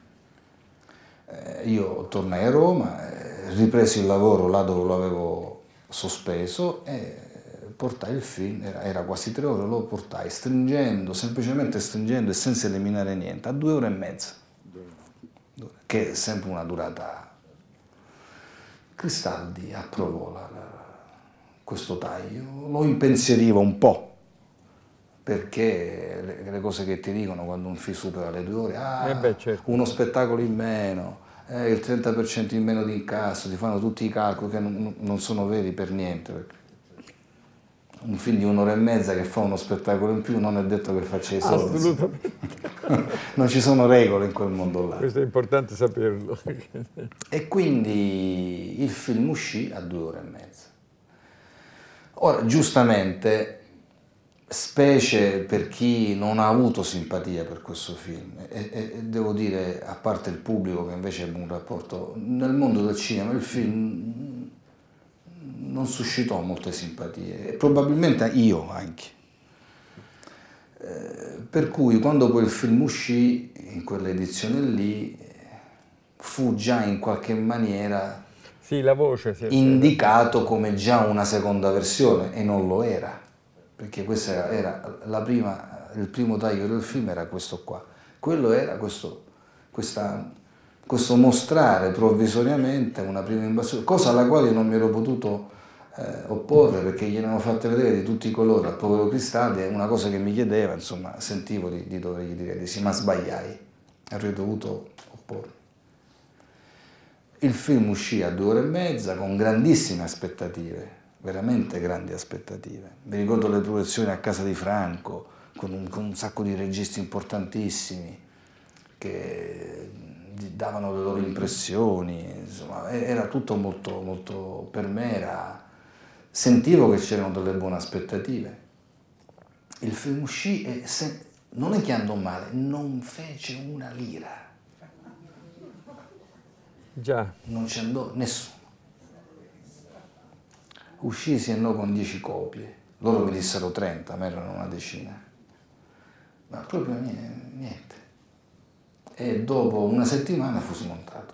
Eh, io tornai a Roma, eh, ripresi il lavoro là dove lo avevo sospeso e portai il film, era, era quasi tre ore, lo portai stringendo, semplicemente stringendo e senza eliminare niente, a due ore e mezza, che è sempre una durata. Cristaldi approvò la, la questo taglio, lo impensieriva un po', perché le, le cose che ti dicono quando un film supera le due ore, ah, eh beh, certo. uno spettacolo in meno, eh, il trenta per cento in meno di incasso, ti fanno tutti i calcoli che non, non sono veri per niente. Perché un film di un'ora e mezza che fa uno spettacolo in più non è detto che faccia i soldi. Assolutamente. Non ci sono regole in quel mondo là. Questo è importante saperlo. E quindi il film uscì a due ore e mezza. Ora, giustamente, specie per chi non ha avuto simpatia per questo film, e, e, e devo dire, a parte il pubblico che invece ebbe un rapporto, nel mondo del cinema il film non suscitò molte simpatie, e probabilmente io anche. Eh, per cui quando poi il film uscì, in quell'edizione lì, fu già in qualche maniera sì, la voce si è indicato come già una seconda versione, e non lo era, perché questa era la prima, il primo taglio del film era questo qua, quello era questo, questa, questo mostrare provvisoriamente una prima invasione, cosa alla quale non mi ero potuto eh, opporre, perché gli erano fatte vedere di tutti i colori al povero Cristaldi, è una cosa che mi chiedeva, insomma, sentivo di, di dovergli dire di sì, ma sbagliai, avrei dovuto opporre. Il film uscì a due ore e mezza con grandissime aspettative, veramente grandi aspettative. Mi ricordo le proiezioni a casa di Franco, con un, con un sacco di registi importantissimi che davano le loro impressioni, insomma, era tutto molto, molto, per me era, sentivo che c'erano delle buone aspettative. Il film uscì e se, non è che andò male, non fece una lira. Già. Non ci andò nessuno. Uscì, si andò con dieci copie. Loro mi dissero trenta, ma erano una decina. Ma proprio niente. E dopo una settimana fu smontato.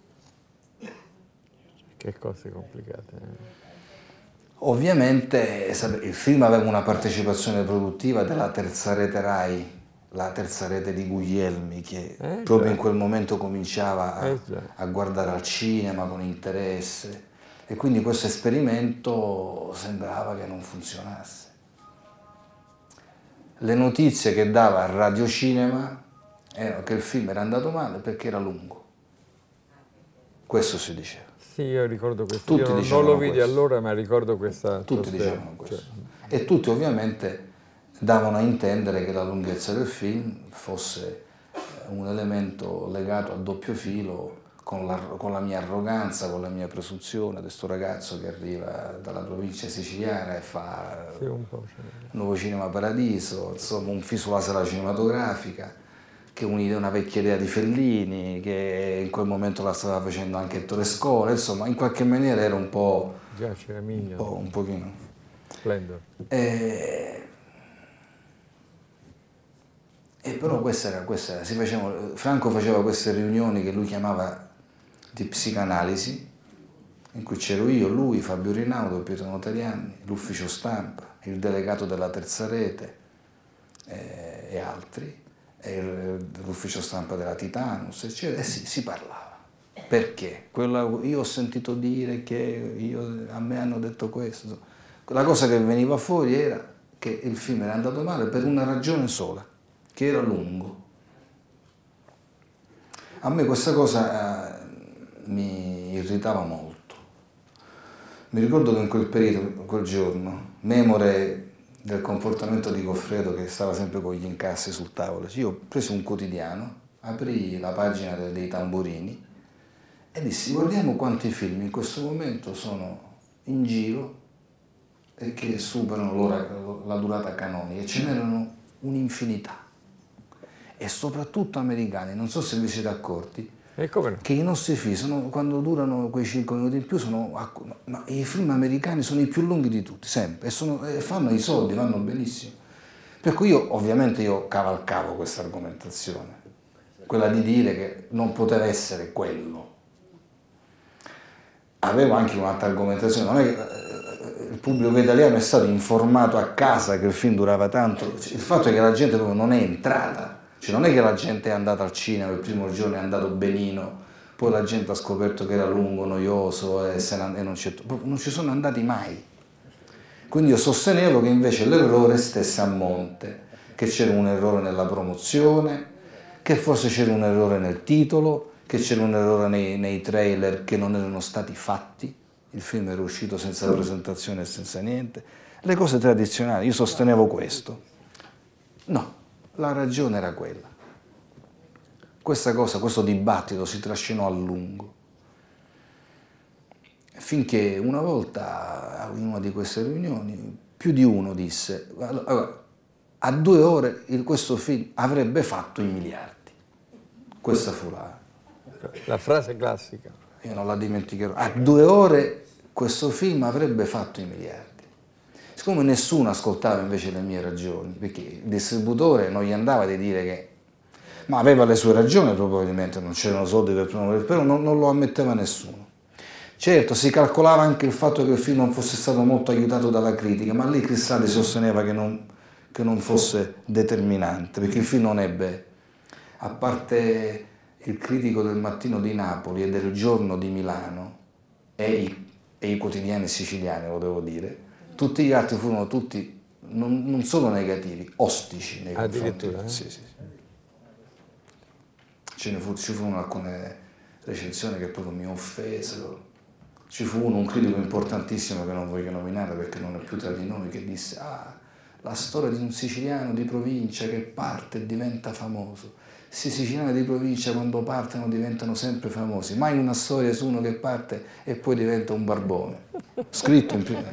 Che cose complicate. Eh? Ovviamente il film aveva una partecipazione produttiva della terza rete Rai, la terza rete di Guglielmi, che eh, proprio già. in quel momento cominciava a, eh, a guardare al cinema con interesse, e quindi questo esperimento sembrava che non funzionasse. Le notizie che dava a Radio Cinema erano che il film era andato male perché era lungo. Questo si diceva. Sì, io ricordo questo. Tutti Io non, non lo vidi questo. allora, ma ricordo questa. Tutti dicevano questo. Cioè. E tutti ovviamente davano a intendere che la lunghezza del film fosse un elemento legato a doppio filo con la, con la mia arroganza, con la mia presunzione di questo ragazzo che arriva dalla provincia siciliana e fa sì, un po', cioè. Nuovo Cinema Paradiso, insomma un film sulla sala cinematografica, che è un'idea, una vecchia idea di Fellini, che in quel momento la stava facendo anche Ettore Scola, insomma in qualche maniera era un po'... Già c'era Migno. Un po', un pochino. Splendor. E... E però questa era, questa era, si facevano, Franco faceva queste riunioni che lui chiamava di psicanalisi, in cui c'ero io, lui, Fabio Rinaudo, Pietro Notarianni, l'ufficio stampa, il delegato della terza rete eh, e altri, e l'ufficio stampa della Titanus, eccetera, e si, si parlava. Perché? Quella, io ho sentito dire che io, a me hanno detto questo. La cosa che veniva fuori era che il film era andato male per una ragione sola, che era lungo. A me questa cosa eh, mi irritava molto. Mi ricordo che in quel periodo, quel giorno, memore del comportamento di Goffredo, che stava sempre con gli incassi sul tavolo, io ho preso un quotidiano, aprì la pagina dei tamburini e dissi: guardiamo quanti film in questo momento sono in giro e che superano l'ora, la durata canonica, e ce n'erano un'infinità. E soprattutto americani, non so se vi siete accorti, e come no? Che i nostri film, sono, quando durano quei cinque minuti in più, sono, ma i film americani sono i più lunghi di tutti, sempre, e, sono, e fanno i soldi, vanno benissimo. Per cui io, ovviamente, io cavalcavo questa argomentazione, quella di dire che non poteva essere quello. Avevo anche un'altra argomentazione, non è che il pubblico italiano è stato informato a casa che il film durava tanto, il fatto è che la gente proprio non è entrata. Cioè non è che la gente è andata al cinema, il primo giorno è andato benino, poi la gente ha scoperto che era lungo, noioso e, se ne, e non, non ci sono andati mai. Quindi io sostenevo che invece l'errore stesse a monte, che c'era un errore nella promozione, che forse c'era un errore nel titolo, che c'era un errore nei, nei trailer che non erano stati fatti, il film era uscito senza presentazione e senza niente, le cose tradizionali, io sostenevo questo. No, la ragione era quella. Questa cosa, questo dibattito si trascinò a lungo, finché una volta, in una di queste riunioni, più di uno disse, allora, a due ore questo film avrebbe fatto i miliardi. Questa fu la... La frase classica. Io non la dimenticherò. A due ore questo film avrebbe fatto i miliardi. Siccome nessuno ascoltava invece le mie ragioni, perché il distributore non gli andava di dire che... Ma aveva le sue ragioni probabilmente, non c'erano soldi per promuovere, però non, non lo ammetteva nessuno. Certo, si calcolava anche il fatto che il film non fosse stato molto aiutato dalla critica, ma lì Cristaldi sosteneva che non, che non fosse determinante, perché il film non ebbe, a parte il critico del Mattino di Napoli e del Giorno di Milano e i, e i quotidiani siciliani, lo devo dire, tutti gli altri furono tutti non, non solo negativi, ostici nei confronti. Addirittura? Eh? Sì, sì, sì. Ce ne fu, ci furono alcune recensioni che proprio mi offesero. Ci fu uno, un critico importantissimo che non voglio nominare perché non è più tra di noi, che disse ah, la storia di un siciliano di provincia che parte e diventa famoso. Questi siciliani di provincia quando partono diventano sempre famosi, mai una storia su uno che parte e poi diventa un barbone. Scritto in prima.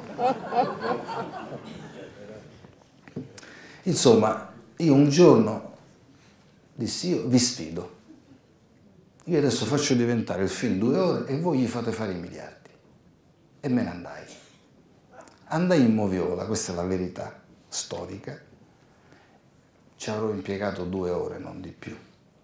Insomma, io un giorno dissi, io vi sfido. Io adesso faccio diventare il film due ore e voi gli fate fare i miliardi. E me ne andai. Andai in Moviola, questa è la verità storica. Ci avrò impiegato due ore, non di più.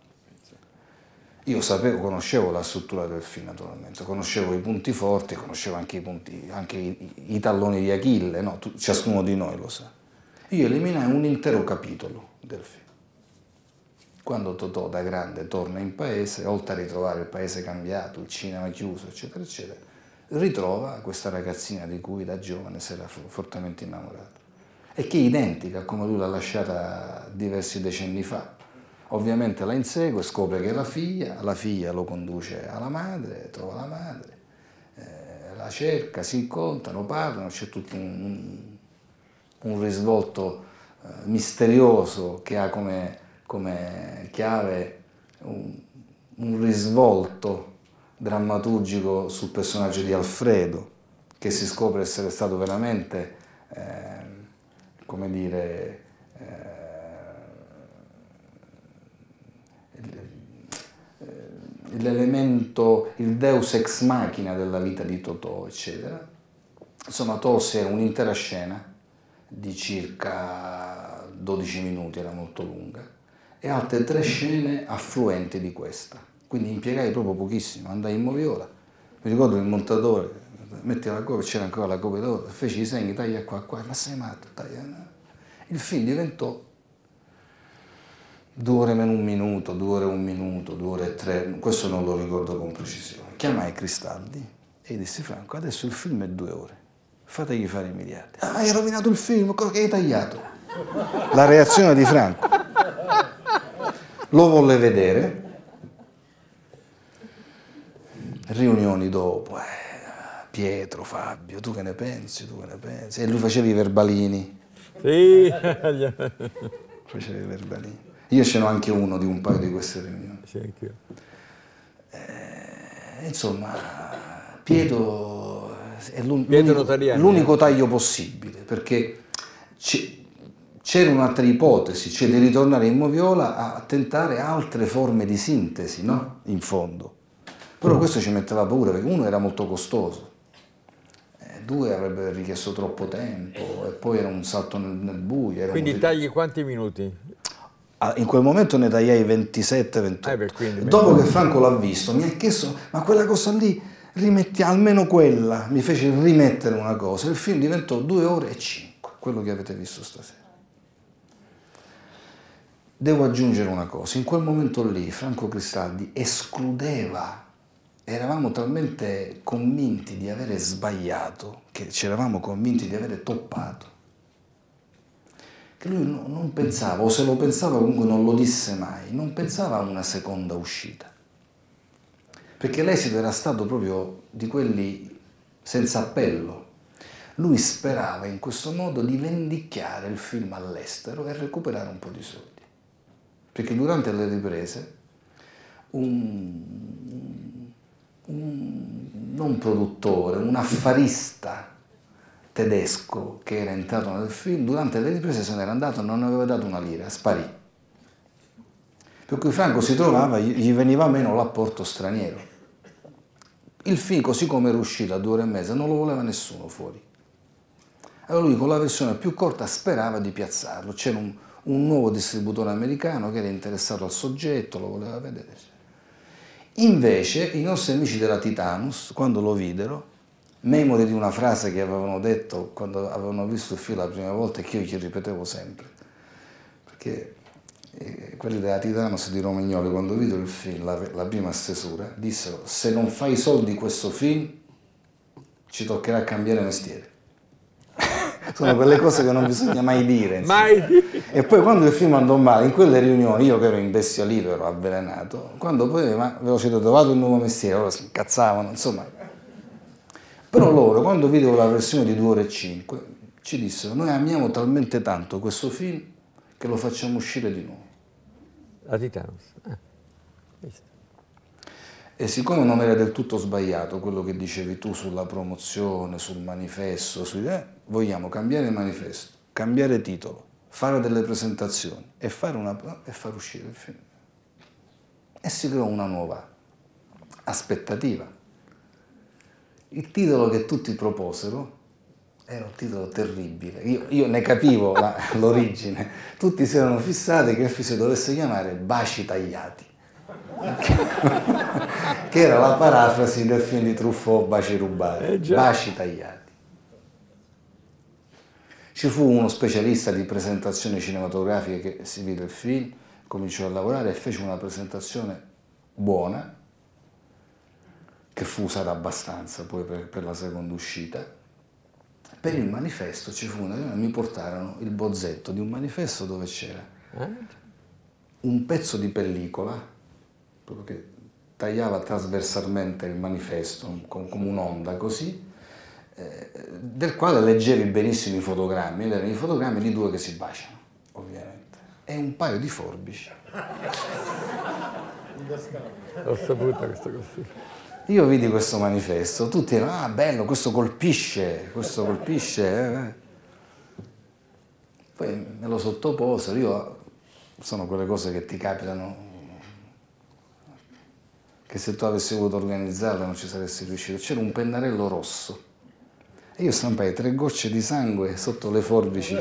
Io sapevo, conoscevo la struttura del film naturalmente, conoscevo i punti forti, conoscevo anche i, punti, anche i, i talloni di Achille, no? Tu, ciascuno di noi lo sa. Io eliminai un intero capitolo del film. Quando Totò da grande torna in paese, oltre a ritrovare il paese cambiato, il cinema chiuso, eccetera, eccetera, ritrova questa ragazzina di cui da giovane si era fortemente innamorato e che è identica a come lui l'ha lasciata diversi decenni fa. Ovviamente la insegue, scopre che è la figlia, la figlia lo conduce alla madre, trova la madre, eh, la cerca, si incontrano, parlano, c'è tutto un, un risvolto eh, misterioso che ha come... come chiave un, un risvolto drammaturgico sul personaggio di Alfredo, che si scopre essere stato veramente, eh, come dire, eh, l'elemento, il deus ex machina della vita di Totò, eccetera. Insomma, tolse un'intera scena di circa dodici minuti, era molto lunga, e altre tre scene affluenti di questa. Quindi impiegai proprio pochissimo, andai in Moviola, mi ricordo il montatore, metti la copia, c'era ancora la copia d'oro, feci i segni, taglia qua, qua, ma sei matto, taglia. Il film diventò due ore meno un minuto, due ore un minuto, due ore e tre, questo non lo ricordo con precisione. Chiamai Cristaldi e dissi Franco, adesso il film è due ore, fategli fare i miliardi. Ah, hai rovinato il film, cosa che hai tagliato? La reazione di Franco. Lo volle vedere, riunioni dopo, eh, Pietro, Fabio, tu che ne pensi, tu che ne pensi? E lui faceva i verbalini. Sì. Faceva i verbalini. Io ce n'ho anche uno di un paio di queste riunioni. Sì, anch'io. Eh, insomma, Pietro è l'unico taglio possibile, perché c'era un'altra ipotesi, cioè di ritornare in Moviola a tentare altre forme di sintesi, no? In fondo. Però questo ci metteva paura, perché uno era molto costoso, eh, due avrebbe richiesto troppo tempo, e poi era un salto nel, nel buio. Era Quindi un... tagli quanti minuti? Ah, in quel momento ne tagliai ventisette ventotto. Eh beh, quindi, dopo che Franco l'ha visto, mi ha chiesto, ma quella cosa lì, rimetti almeno quella, mi fece rimettere una cosa. Il film diventò due ore e cinque, quello che avete visto stasera. Devo aggiungere una cosa, in quel momento lì Franco Cristaldi escludeva eravamo talmente convinti di avere sbagliato, che ci eravamo convinti di avere toppato, che lui no, non pensava, o se lo pensava comunque non lo disse mai, non pensava a una seconda uscita. Perché l'esito era stato proprio di quelli senza appello. Lui sperava in questo modo di vendicchiare il film all'estero e recuperare un po' di soldi. Perché durante le riprese un, un non produttore, un affarista tedesco che era entrato nel film, durante le riprese se n'era andato, non aveva dato una lira, sparì. Per cui Franco si trovava, gli veniva meno l'apporto straniero. Il film, così come era uscito a due ore e mezza, non lo voleva nessuno fuori. Allora lui con la versione più corta sperava di piazzarlo. C'era un, un nuovo distributore americano che era interessato al soggetto, lo voleva vedere. Invece i nostri amici della Titanus, quando lo videro, memore di una frase che avevano detto quando avevano visto il film la prima volta e che io gli ripetevo sempre, perché eh, quelli della Titanus di Romagnoli, quando videro il film, la, la prima stesura, dissero: se non fai i soldi questo film ci toccherà cambiare mestiere. Sono quelle cose che non bisogna mai dire, mai. E poi quando il film andò male, in quelle riunioni, io che ero imbestialito, ero avvelenato, quando poi ma avevo siete trovato un nuovo mestiere, loro si incazzavano, insomma. Però loro, quando videro la versione di due ore e cinque, ci dissero: noi amiamo talmente tanto questo film che lo facciamo uscire di nuovo. La Titanus. Ah, e siccome non era del tutto sbagliato quello che dicevi tu sulla promozione, sul manifesto, sui, eh, vogliamo cambiare il manifesto, cambiare titolo, fare delle presentazioni e, fare una, e far uscire il film. E si creò una nuova aspettativa. Il titolo che tutti proposero era un titolo terribile, io, io ne capivo l'origine, tutti si erano fissati che il film si dovesse chiamare Baci tagliati, che era la parafrasi del film di Truffaut Baci rubati, eh Baci tagliati. Ci fu uno specialista di presentazioni cinematografiche che si vide il film, cominciò a lavorare e fece una presentazione buona, che fu usata abbastanza poi per, per la seconda uscita. Per il manifesto ci fu una, mi portarono il bozzetto di un manifesto dove c'era un pezzo di pellicola proprio che tagliava trasversalmente il manifesto come un'onda così, eh, del quale leggevi benissimo i fotogrammi, ed erano i fotogrammi di due che si baciano, ovviamente, e un paio di forbici. L'ho saputa questa cosa. Io vidi questo manifesto, tutti erano: ah bello, questo colpisce, questo colpisce. Eh. Poi me lo sottoposero, io sono quelle cose che ti capitano, che se tu avessi voluto organizzarle non ci saresti riuscito. C'era un pennarello rosso e io stampai tre gocce di sangue sotto le forbici.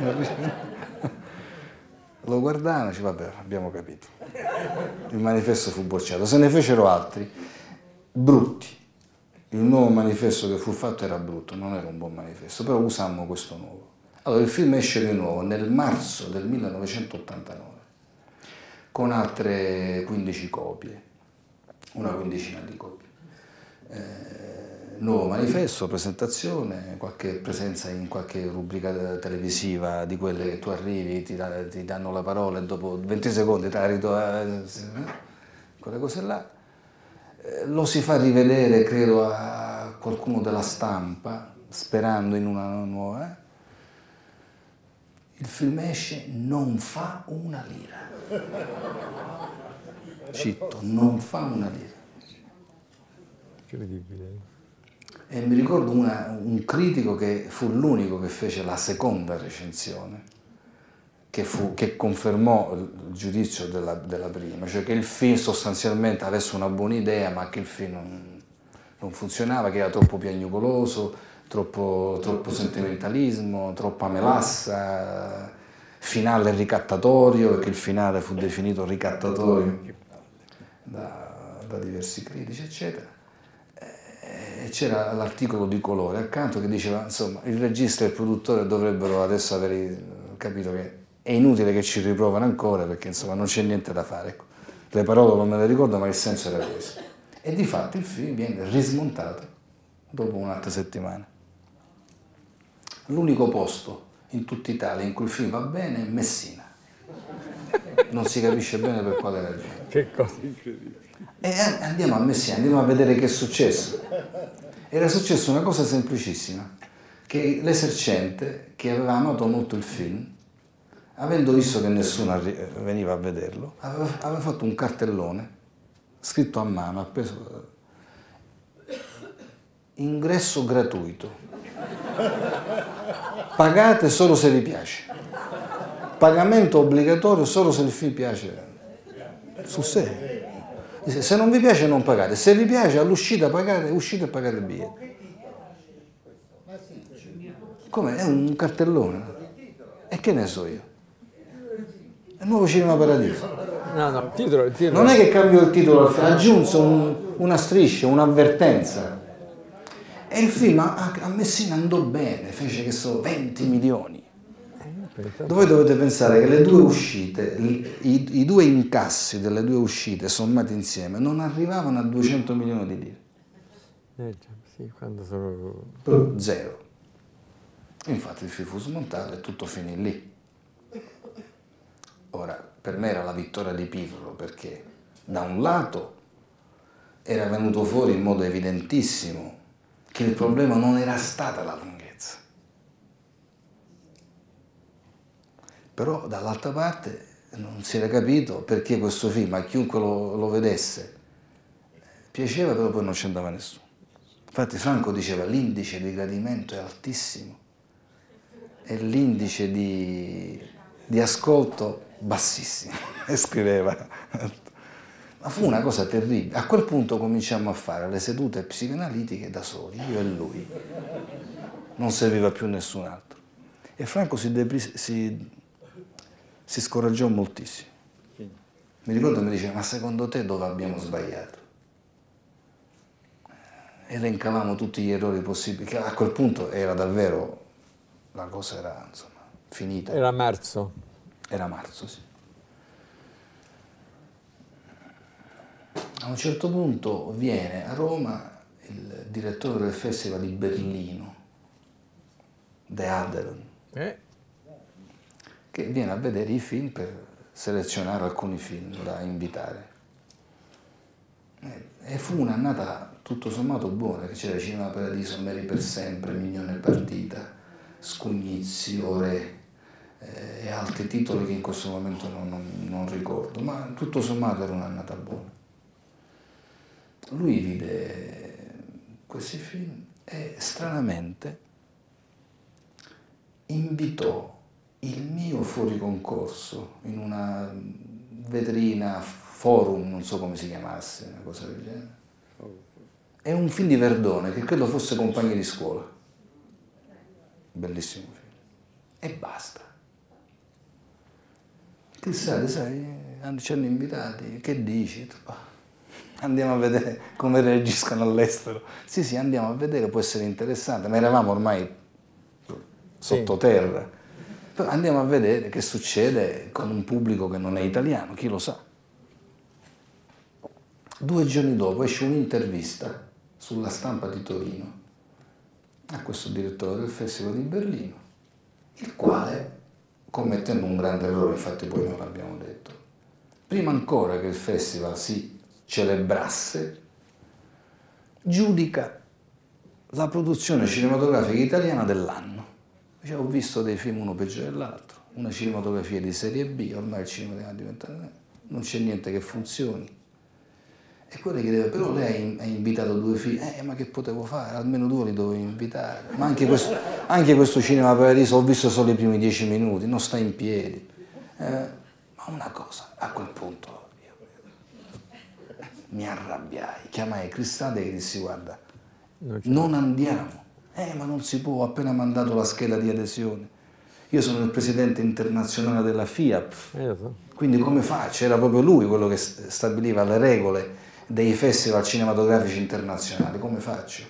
Lo guardavano e dice: vabbè, abbiamo capito. Il manifesto fu bocciato, se ne fecero altri. Brutti. Il nuovo manifesto che fu fatto era brutto, non era un buon manifesto, però usammo questo nuovo. Allora il film esce di nuovo nel marzo del millenovecentottantanove con altre quindici copie, una quindicina di copie. Eh, nuovo manifesto, presentazione, qualche presenza in qualche rubrica televisiva di quelle che tu arrivi, ti, ti danno la parola e dopo venti secondi ti ritorno, quelle cose là. Lo si fa rivedere, credo, a qualcuno della stampa, sperando in una nuova. Eh? Il film esce, non fa una lira. Citto, non fa una lira. Incredibile. E mi ricordo una, un critico che fu l'unico che fece la seconda recensione, che, fu, che confermò il giudizio della, della prima, cioè che il film sostanzialmente avesse una buona idea ma che il film non, non funzionava, che era troppo piagnucoloso, troppo, troppo sentimentalismo, troppa melassa, finale ricattatorio, e che il finale fu definito ricattatorio da, da diversi critici, eccetera. E c'era l'articolo di colore accanto che diceva, insomma, il regista e il produttore dovrebbero adesso aver capito che è inutile che ci riprovano ancora perché insomma non c'è niente da fare. Ecco. Le parole non me le ricordo, ma il senso era questo. E difatti il film viene rismontato dopo un'altra settimana. L'unico posto in tutta Italia in cui il film va bene è Messina. Non si capisce bene per quale ragione. Che cosa incredibile. E andiamo a Messina, andiamo a vedere che è successo. Era successa una cosa semplicissima, che l'esercente, che aveva amato molto il film, avendo visto che nessuno veniva a vederlo, aveva, aveva fatto un cartellone scritto a mano, appeso: ingresso gratuito, pagate solo se vi piace, pagamento obbligatorio solo se il film piace. Sul serio. Se non vi piace non pagate, se vi piace all'uscita pagate, uscite e pagate il biglietto. Com'è? È un cartellone. E che ne so io? È il nuovo Cinema Paradiso. No, no, il titolo, il titolo. Non è che cambiò il titolo, aggiunse un, una striscia, un'avvertenza. E il film a, a Messina andò bene, fece che so venti milioni. Voi dovete pensare che le due uscite, i, i due incassi delle due uscite sommati insieme non arrivavano a duecento milioni di lire. Eh già, sì, quando sono... Zero. Infatti il film fu smontato e tutto finì lì. Ora, per me era la vittoria di Pirro, perché da un lato era venuto fuori in modo evidentissimo che il problema non era stata la lunghezza. Però dall'altra parte non si era capito perché questo film, a chiunque lo, lo vedesse, piaceva, però poi non ci andava nessuno. Infatti Franco diceva l'indice di gradimento è altissimo e l'indice di, di ascolto bassissimo, e scriveva. Ma fu una cosa terribile. A quel punto cominciamo a fare le sedute psicoanalitiche da soli, io e lui. Non serviva più nessun altro. E Franco si, depris- si, si scoraggiò moltissimo. Mi ricordo che mi diceva: ma secondo te dove abbiamo sbagliato? Elencavamo tutti gli errori possibili, che a quel punto era davvero, la cosa era, insomma, finita. Era marzo. Era marzo, sì. A un certo punto viene a Roma il direttore del Festival di Berlino, De Adelen, Eh? che viene a vedere i film per selezionare alcuni film da invitare. E fu un'annata tutto sommato buona, che c'era Cinema Paradiso, Meri per sempre, Mignone Partita, Scugnizi, Ore eh, e altri titoli che in questo momento non, non, non ricordo, ma tutto sommato era un'annata buona. Lui vide questi film e stranamente invitò il mio fuori concorso in una vetrina, forum, non so come si chiamasse, una cosa del genere. È un film di Verdone, che credo fosse Compagni di scuola. Bellissimo film. E basta. Chissà, sai, ci hanno invitati, che dici? Andiamo a vedere come reagiscono all'estero. Sì, sì, andiamo a vedere, può essere interessante, ma eravamo ormai sottoterra. Però andiamo a vedere che succede con un pubblico che non è italiano, chi lo sa. Due giorni dopo esce un'intervista sulla Stampa di Torino a questo direttore del Festival di Berlino, il quale, commettendo un grande errore, infatti poi non l'abbiamo detto, prima ancora che il festival si celebrasse, giudica la produzione cinematografica italiana dell'anno. Cioè, ho visto dei film uno peggiore dell'altro, una cinematografia di serie B, ormai il cinema è diventato, non c'è niente che funzioni. E poi le chiedeva: però lei ha invitato due film, eh ma che potevo fare? Almeno due li dovevo invitare. Ma anche questo, anche questo Cinema Paradiso ho visto solo i primi dieci minuti, non sta in piedi. Eh, ma una cosa, a quel punto io, mi arrabbiai, chiamai Cristante e dissi: guarda, non andiamo. Eh ma non si può, ho appena mandato la scheda di adesione. Io sono il presidente internazionale della FIAP, quindi come faccio? Era proprio lui quello che stabiliva le regole dei festival cinematografici internazionali, come faccio?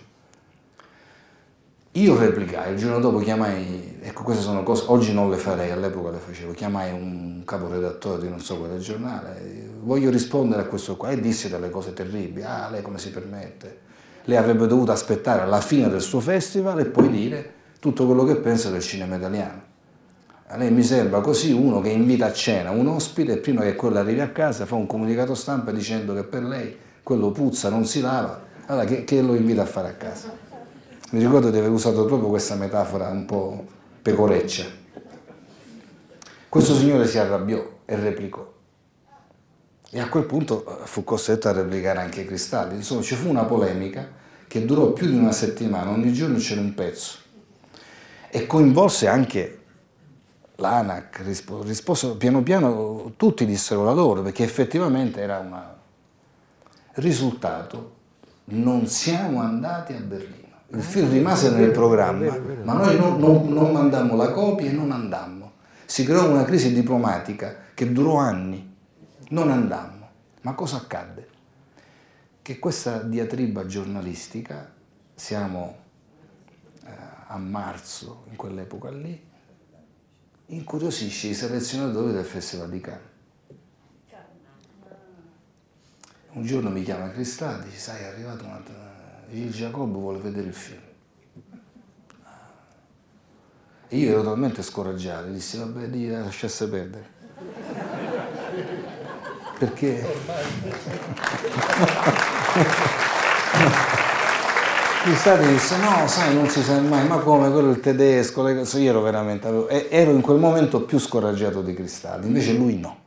Io replicai, il giorno dopo chiamai, ecco queste sono cose, oggi non le farei, all'epoca le facevo, chiamai un caporedattore di non so quale giornale, voglio rispondere a questo qua, e disse delle cose terribili. Ah, lei come si permette? Lei avrebbe dovuto aspettare alla fine del suo festival e poi dire tutto quello che pensa del cinema italiano. A lei mi sembra così uno che invita a cena un ospite e prima che quello arrivi a casa fa un comunicato stampa dicendo che per lei quello puzza, non si lava, allora che, che lo invita a fare a casa. Mi ricordo di aver usato proprio questa metafora un po' pecoreccia. Questo signore si arrabbiò e replicò. E a quel punto fu costretto a replicare anche Cristalli. Insomma, ci fu una polemica che durò più di una settimana, ogni giorno c'era un pezzo. E coinvolse anche l'ANAC, risposero piano piano, tutti dissero la loro, perché effettivamente era un risultato. Non siamo andati a Berlino. Il film rimase nel programma, ma noi non, non, non mandammo la copia e non andammo. Si creò una crisi diplomatica che durò anni. Non andammo. Ma cosa accadde? Che questa diatriba giornalistica, siamo eh, a marzo, in quell'epoca lì, incuriosisce i selezionatori del Festival di Cannes. Un giorno mi chiama Cristalli, dice, sai, è arrivato una... il Giacobbe vuole vedere il film. E io ero talmente scoraggiato, dissi, vabbè, di lasciasse perdere. Perché... Cristalli disse, no, sai, non si sa mai, ma come, quello è il tedesco, le cose. Io ero veramente, avevo, ero in quel momento più scoraggiato di Cristalli, invece lui no.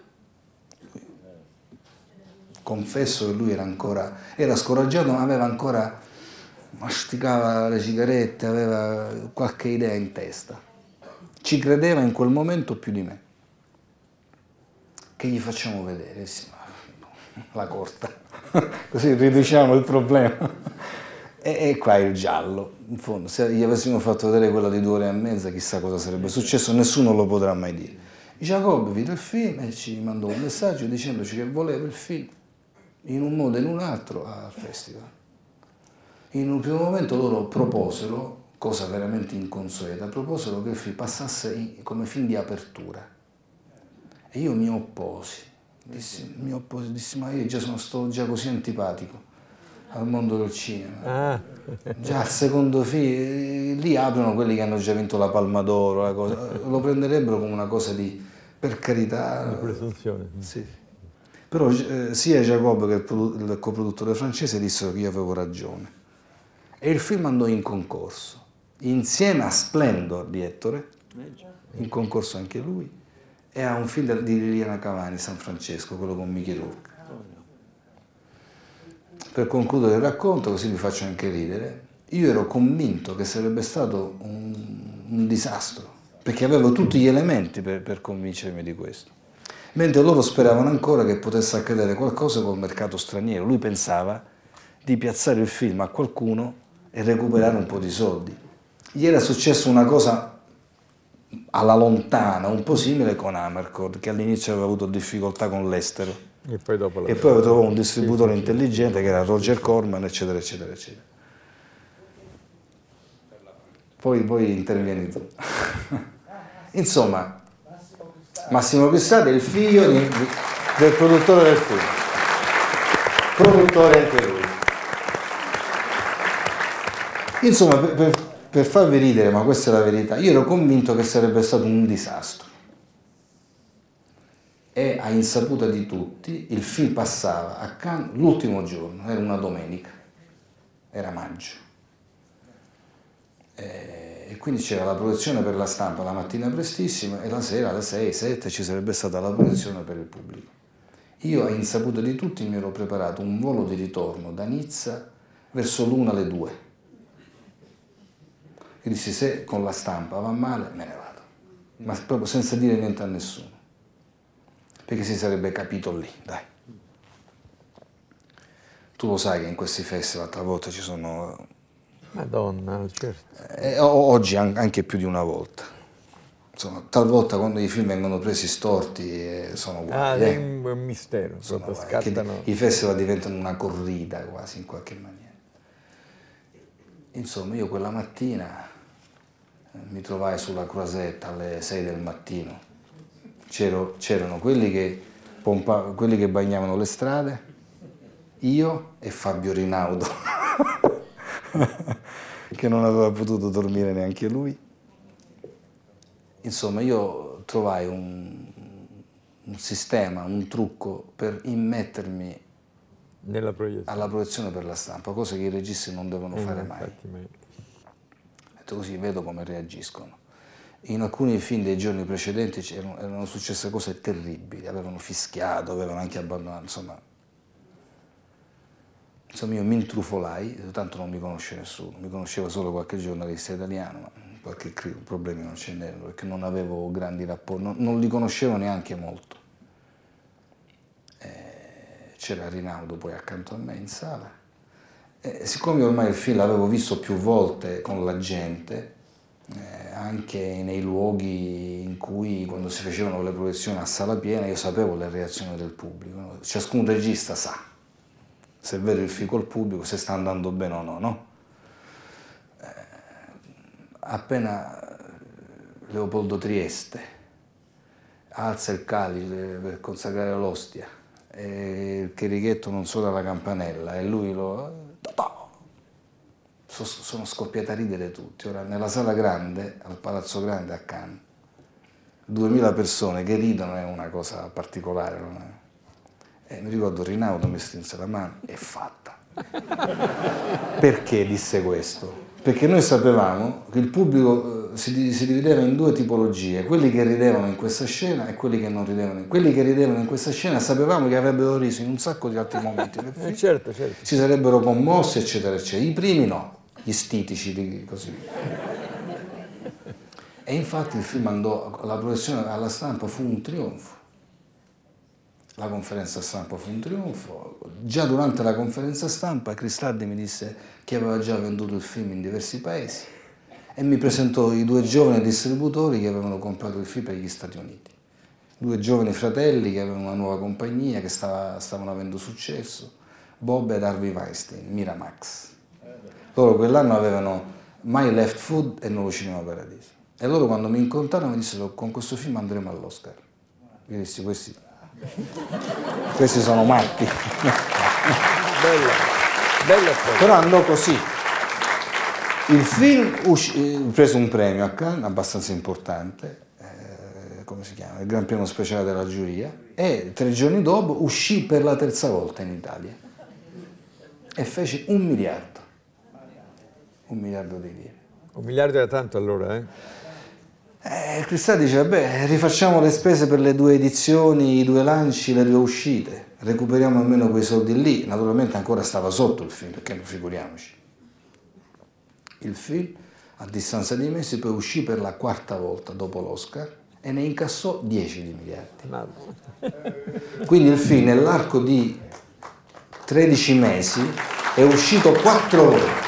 Confesso che lui era ancora, era scoraggiato, ma aveva ancora, masticava le sigarette, aveva qualche idea in testa. Ci credeva in quel momento più di me. Che gli facciamo vedere? Sì, la corta, così riduciamo il problema. E, e qua è il giallo, in fondo, se gli avessimo fatto vedere quella di due ore e mezza, chissà cosa sarebbe successo, nessuno lo potrà mai dire. Giacobbe vide il film e ci mandò un messaggio dicendoci che voleva il film, in un modo e in un altro, al festival. In un primo momento loro proposero, cosa veramente inconsueta, proposero che il film passasse in, come film di apertura. E io mi opposi, dissi, mi opposi, dissi ma io già sono sto già così antipatico al mondo del cinema. Ah. Già al secondo film, lì aprono quelli che hanno già vinto la Palma d'Oro, la cosa, lo prenderebbero come una cosa di, per carità... Una presunzione. Sì. Però eh, sia Giacobbe che il, il coproduttore francese dissero che io avevo ragione. E il film andò in concorso, insieme a Splendor di Ettore, in concorso anche lui, e a un film di Liliana Cavani, San Francesco, quello con Mickey Rourke. Per concludere il racconto, così vi faccio anche ridere, io ero convinto che sarebbe stato un, un disastro, perché avevo tutti gli elementi per, per convincermi di questo. Mentre loro speravano ancora che potesse accadere qualcosa col mercato straniero. Lui pensava di piazzare il film a qualcuno e recuperare un po' di soldi. Gli era successo una cosa alla lontana, un po' simile con Amarcord, che all'inizio aveva avuto difficoltà con l'estero. E poi, dopo la e poi trovò un distributore sì, sì, intelligente che era Roger Corman, eccetera, eccetera, eccetera. Poi, poi intervieni tu. Insomma, Massimo Cristalli è il figlio di, di, del produttore del film. Produttore anche lui. Insomma, per, per, per farvi ridere, ma questa è la verità, io ero convinto che sarebbe stato un disastro. E a insaputa di tutti il film passava a Cannes l'ultimo giorno, era una domenica, era maggio. E quindi c'era la proiezione per la stampa la mattina prestissimo e la sera alle sei, sette ci sarebbe stata la proiezione per il pubblico. Io a insaputa di tutti mi ero preparato un volo di ritorno da Nizza verso l'una alle due. E dissi se con la stampa va male me ne vado, ma proprio senza dire niente a nessuno. Perché si sarebbe capito lì, dai. Tu lo sai che in questi festival talvolta ci sono... Madonna, certo. Eh, oggi anche più di una volta. Insomma, talvolta quando i film vengono presi storti eh, sono guai. Ah, eh. è un mistero. Sono scattano... I festival diventano una corrida quasi in qualche maniera. Insomma, io quella mattina mi trovai sulla Croisette alle sei del mattino. C'erano quelli che pompa, quelli che bagnavano le strade, io e Fabio Rinaudo, che non aveva potuto dormire neanche lui. Insomma, io trovai un, un sistema, un trucco per immettermi Nella proiezione. alla proiezione per la stampa, cosa che i registi non devono Eh, fare no, mai. infatti, mai. Ho detto così, vedo come reagiscono. In alcuni film dei giorni precedenti erano, erano successe cose terribili, avevano fischiato, avevano anche abbandonato, insomma. Insomma, io mi intrufolai, tanto non mi conosce nessuno, mi conosceva solo qualche giornalista italiano, ma qualche problemi non ce n'erano, perché non avevo grandi rapporti, non, non li conoscevo neanche molto. C'era Rinaudo poi accanto a me in sala. E siccome ormai il film l'avevo visto più volte con la gente, eh, anche nei luoghi in cui, quando si facevano le proiezioni a sala piena, io sapevo le reazioni del pubblico, no? Ciascun regista sa se vede il film col pubblico, se sta andando bene o no, no? Eh, appena Leopoldo Trieste alza il calice per consacrare l'ostia e il chierichetto non suona la campanella e lui lo... sono scoppiati a ridere tutti. Ora, nella sala grande, al Palazzo Grande a Cannes, duemila persone che ridono è una cosa particolare, non è? E mi ricordo Rinaudo mi strinse la mano, è fatta. Perché disse questo? Perché noi sapevamo che il pubblico si, si divideva in due tipologie, quelli che ridevano in questa scena e quelli che non ridevano. Quelli che ridevano in questa scena sapevamo che avrebbero riso in un sacco di altri momenti del film, Eh, certo, certo. si sarebbero commossi, eccetera, eccetera. I primi no, gli stitici, così. E infatti il film andò, la proiezione alla stampa fu un trionfo. La conferenza stampa fu un trionfo. Già durante la conferenza stampa Cristaldi mi disse che aveva già venduto il film in diversi paesi e mi presentò i due giovani distributori che avevano comprato il film per gli Stati Uniti. Due giovani fratelli che avevano una nuova compagnia, che stava, stavano avendo successo, Bob ed Harvey Weinstein, Miramax. Loro quell'anno avevano My Left Foot e Nuovo Cinema Paradiso. E loro quando mi incontrarono mi dissero: con questo film andremo all'Oscar. Io dissi: questi, questi sono matti. Bella, bella cosa. Però andò così. Il film uscì, prese un premio a Cannes abbastanza importante, eh, come si chiama? Il Gran Premio Speciale della giuria, e tre giorni dopo uscì per la terza volta in Italia e fece un miliardo. Un miliardo di lire. Un miliardo era tanto allora, eh? Eh, Cristaldi dice: vabbè, rifacciamo le spese per le due edizioni, i due lanci, le due uscite, recuperiamo almeno quei soldi lì. Naturalmente ancora stava sotto il film, perché figuriamoci. Il film, a distanza di mesi, poi uscì per la quarta volta dopo l'Oscar e ne incassò dieci di miliardi. No. Quindi il film, nell'arco di tredici mesi, è uscito quattro volte.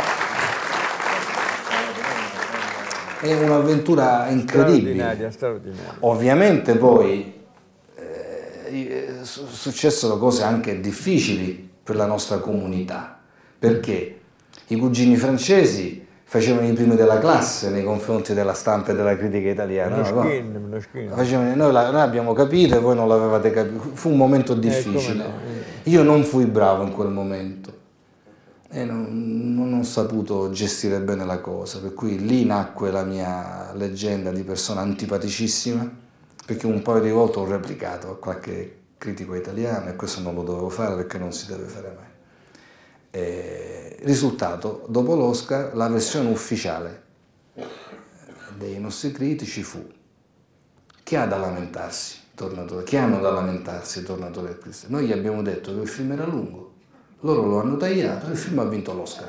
È un'avventura incredibile. Straordinaria, straordinaria. Ovviamente poi eh, successero cose anche difficili per la nostra comunità, perché i cugini francesi facevano i primi della classe nei confronti della stampa e della critica italiana. Uno No? skin, uno skin. Facevano, noi, la, noi abbiamo capito e voi non l'avevate capito. Fu un momento difficile. Eh, no? Io non fui bravo in quel momento. E non, non ho saputo gestire bene la cosa, per cui lì nacque la mia leggenda di persona antipaticissima, perché un paio di volte ho replicato a qualche critico italiano e questo non lo dovevo fare perché non si deve fare mai. E, risultato, dopo l'Oscar, la versione ufficiale dei nostri critici fu: chi ha da lamentarsi, tornatore, chi hanno da lamentarsi, tornatore del Cristo? Noi gli abbiamo detto che il film era lungo. Loro lo hanno tagliato e il film ha vinto l'Oscar.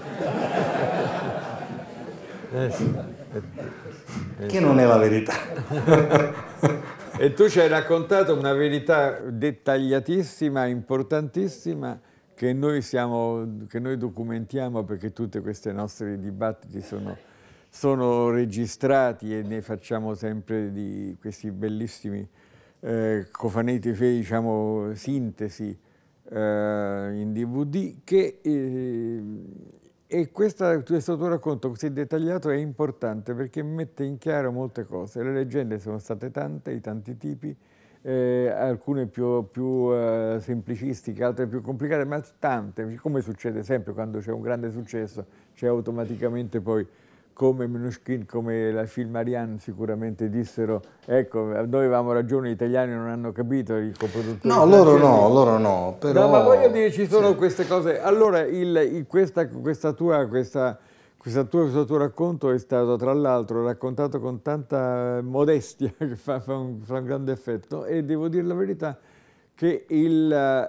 Eh sì. Che non è la verità. E tu ci hai raccontato una verità dettagliatissima, importantissima, che noi, siamo, che noi documentiamo, perché tutti questi nostri dibattiti sono, sono registrati e ne facciamo sempre di questi bellissimi eh, cofanetti, diciamo, sintesi in D V D, che eh, e questa, questo tuo racconto così dettagliato è importante perché mette in chiaro molte cose. Le leggende sono state tante, di tanti tipi, eh, alcune più, più eh, semplicistiche, altre più complicate, ma tante, come succede sempre quando c'è un grande successo, c'è automaticamente poi, come Mnouchkin, come la film Ariane sicuramente dissero, ecco, noi avevamo ragione, gli italiani non hanno capito, i coproduttori No, loro no, loro no, però... No, ma voglio dire, ci sono sì. queste cose. Allora, il, il, questa, questa tua, questa, questa tua, questo tuo racconto è stato, tra l'altro, raccontato con tanta modestia, che fa, fa, un, fa un grande effetto, e devo dire la verità che il,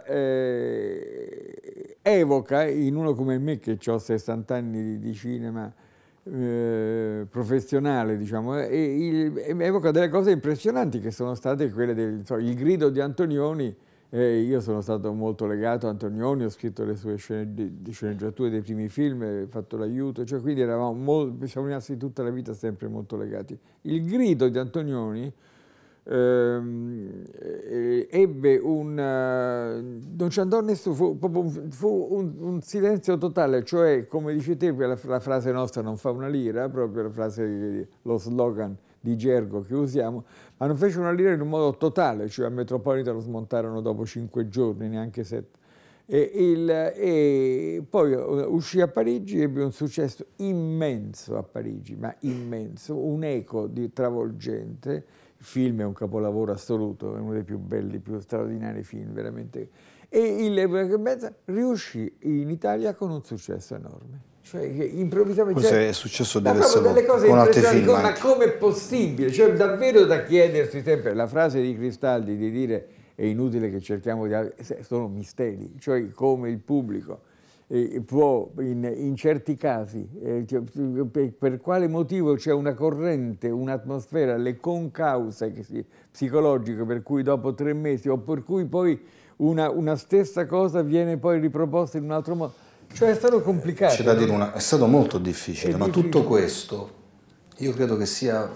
eh, evoca, in uno come me, che ho sessanta anni di, di cinema, Eh, professionale, diciamo, e il, evoca delle cose impressionanti che sono state quelle del so, il grido di Antonioni. Eh, io sono stato molto legato a Antonioni, ho scritto le sue scene di, di sceneggiature dei primi film, ho fatto l'aiuto, cioè, quindi eravamo molto, siamo rimasti tutta la vita sempre molto legati. Il grido di Antonioni ehm, ebbe un... non ci andò nessuno, fu, un, fu un, un silenzio totale, cioè, come dici te, la, la frase nostra non fa una lira, proprio la frase, lo slogan di gergo che usiamo, ma non fece una lira in un modo totale, cioè al Metropolitan lo smontarono dopo cinque giorni, neanche sette. E, il, e poi uscì a Parigi, ebbe un successo immenso a Parigi, ma immenso, un eco di travolgente. Il film è un capolavoro assoluto, è uno dei più belli, più straordinari film, veramente. E il riuscì in Italia con un successo enorme. Cioè, che improvvisamente... Questo cioè, è successo ma diverse proprio delle cose con altri film impressionanti, ma anche. com'è possibile? Cioè, davvero da chiedersi sempre, la frase di Cristaldi di dire è inutile che cerchiamo di... sono misteri, cioè come il pubblico eh, può, in, in certi casi, eh, per, per quale motivo c'è una corrente, un'atmosfera, le concause che si, psicologiche, per cui dopo tre mesi, o per cui poi una, una stessa cosa viene poi riproposta in un altro modo. Cioè è stato complicato. C'è da dire una, è stato molto difficile, È ma difficile. tutto questo io credo che sia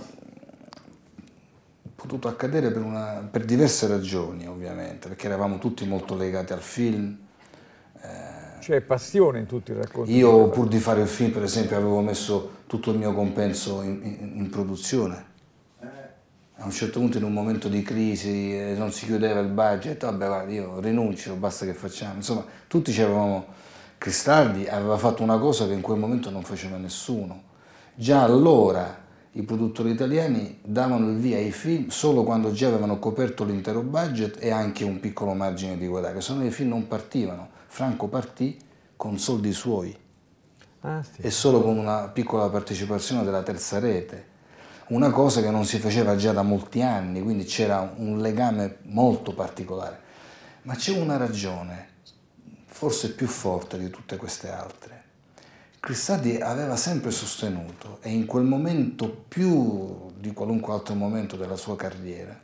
potuto accadere per, una, per diverse ragioni, ovviamente, perché eravamo tutti molto legati al film. Eh, C'è passione in tutti i racconti. Io, pur di fare il film, per esempio, avevo messo tutto il mio compenso in, in, in produzione. A un certo punto, in un momento di crisi, eh, non si chiudeva il budget, vabbè, guarda, io rinuncio, basta che facciamo. Insomma, tutti ci avevamo... Cristaldi aveva fatto una cosa che in quel momento non faceva nessuno. Già allora i produttori italiani davano il via ai film solo quando già avevano coperto l'intero budget e anche un piccolo margine di guadagno, se no i film non partivano. Franco partì con soldi suoi ah, sì. e solo con una piccola partecipazione della terza rete, una cosa che non si faceva già da molti anni, quindi c'era un legame molto particolare. Ma c'è una ragione, forse più forte di tutte queste altre. Cristaldi aveva sempre sostenuto, e in quel momento più di qualunque altro momento della sua carriera,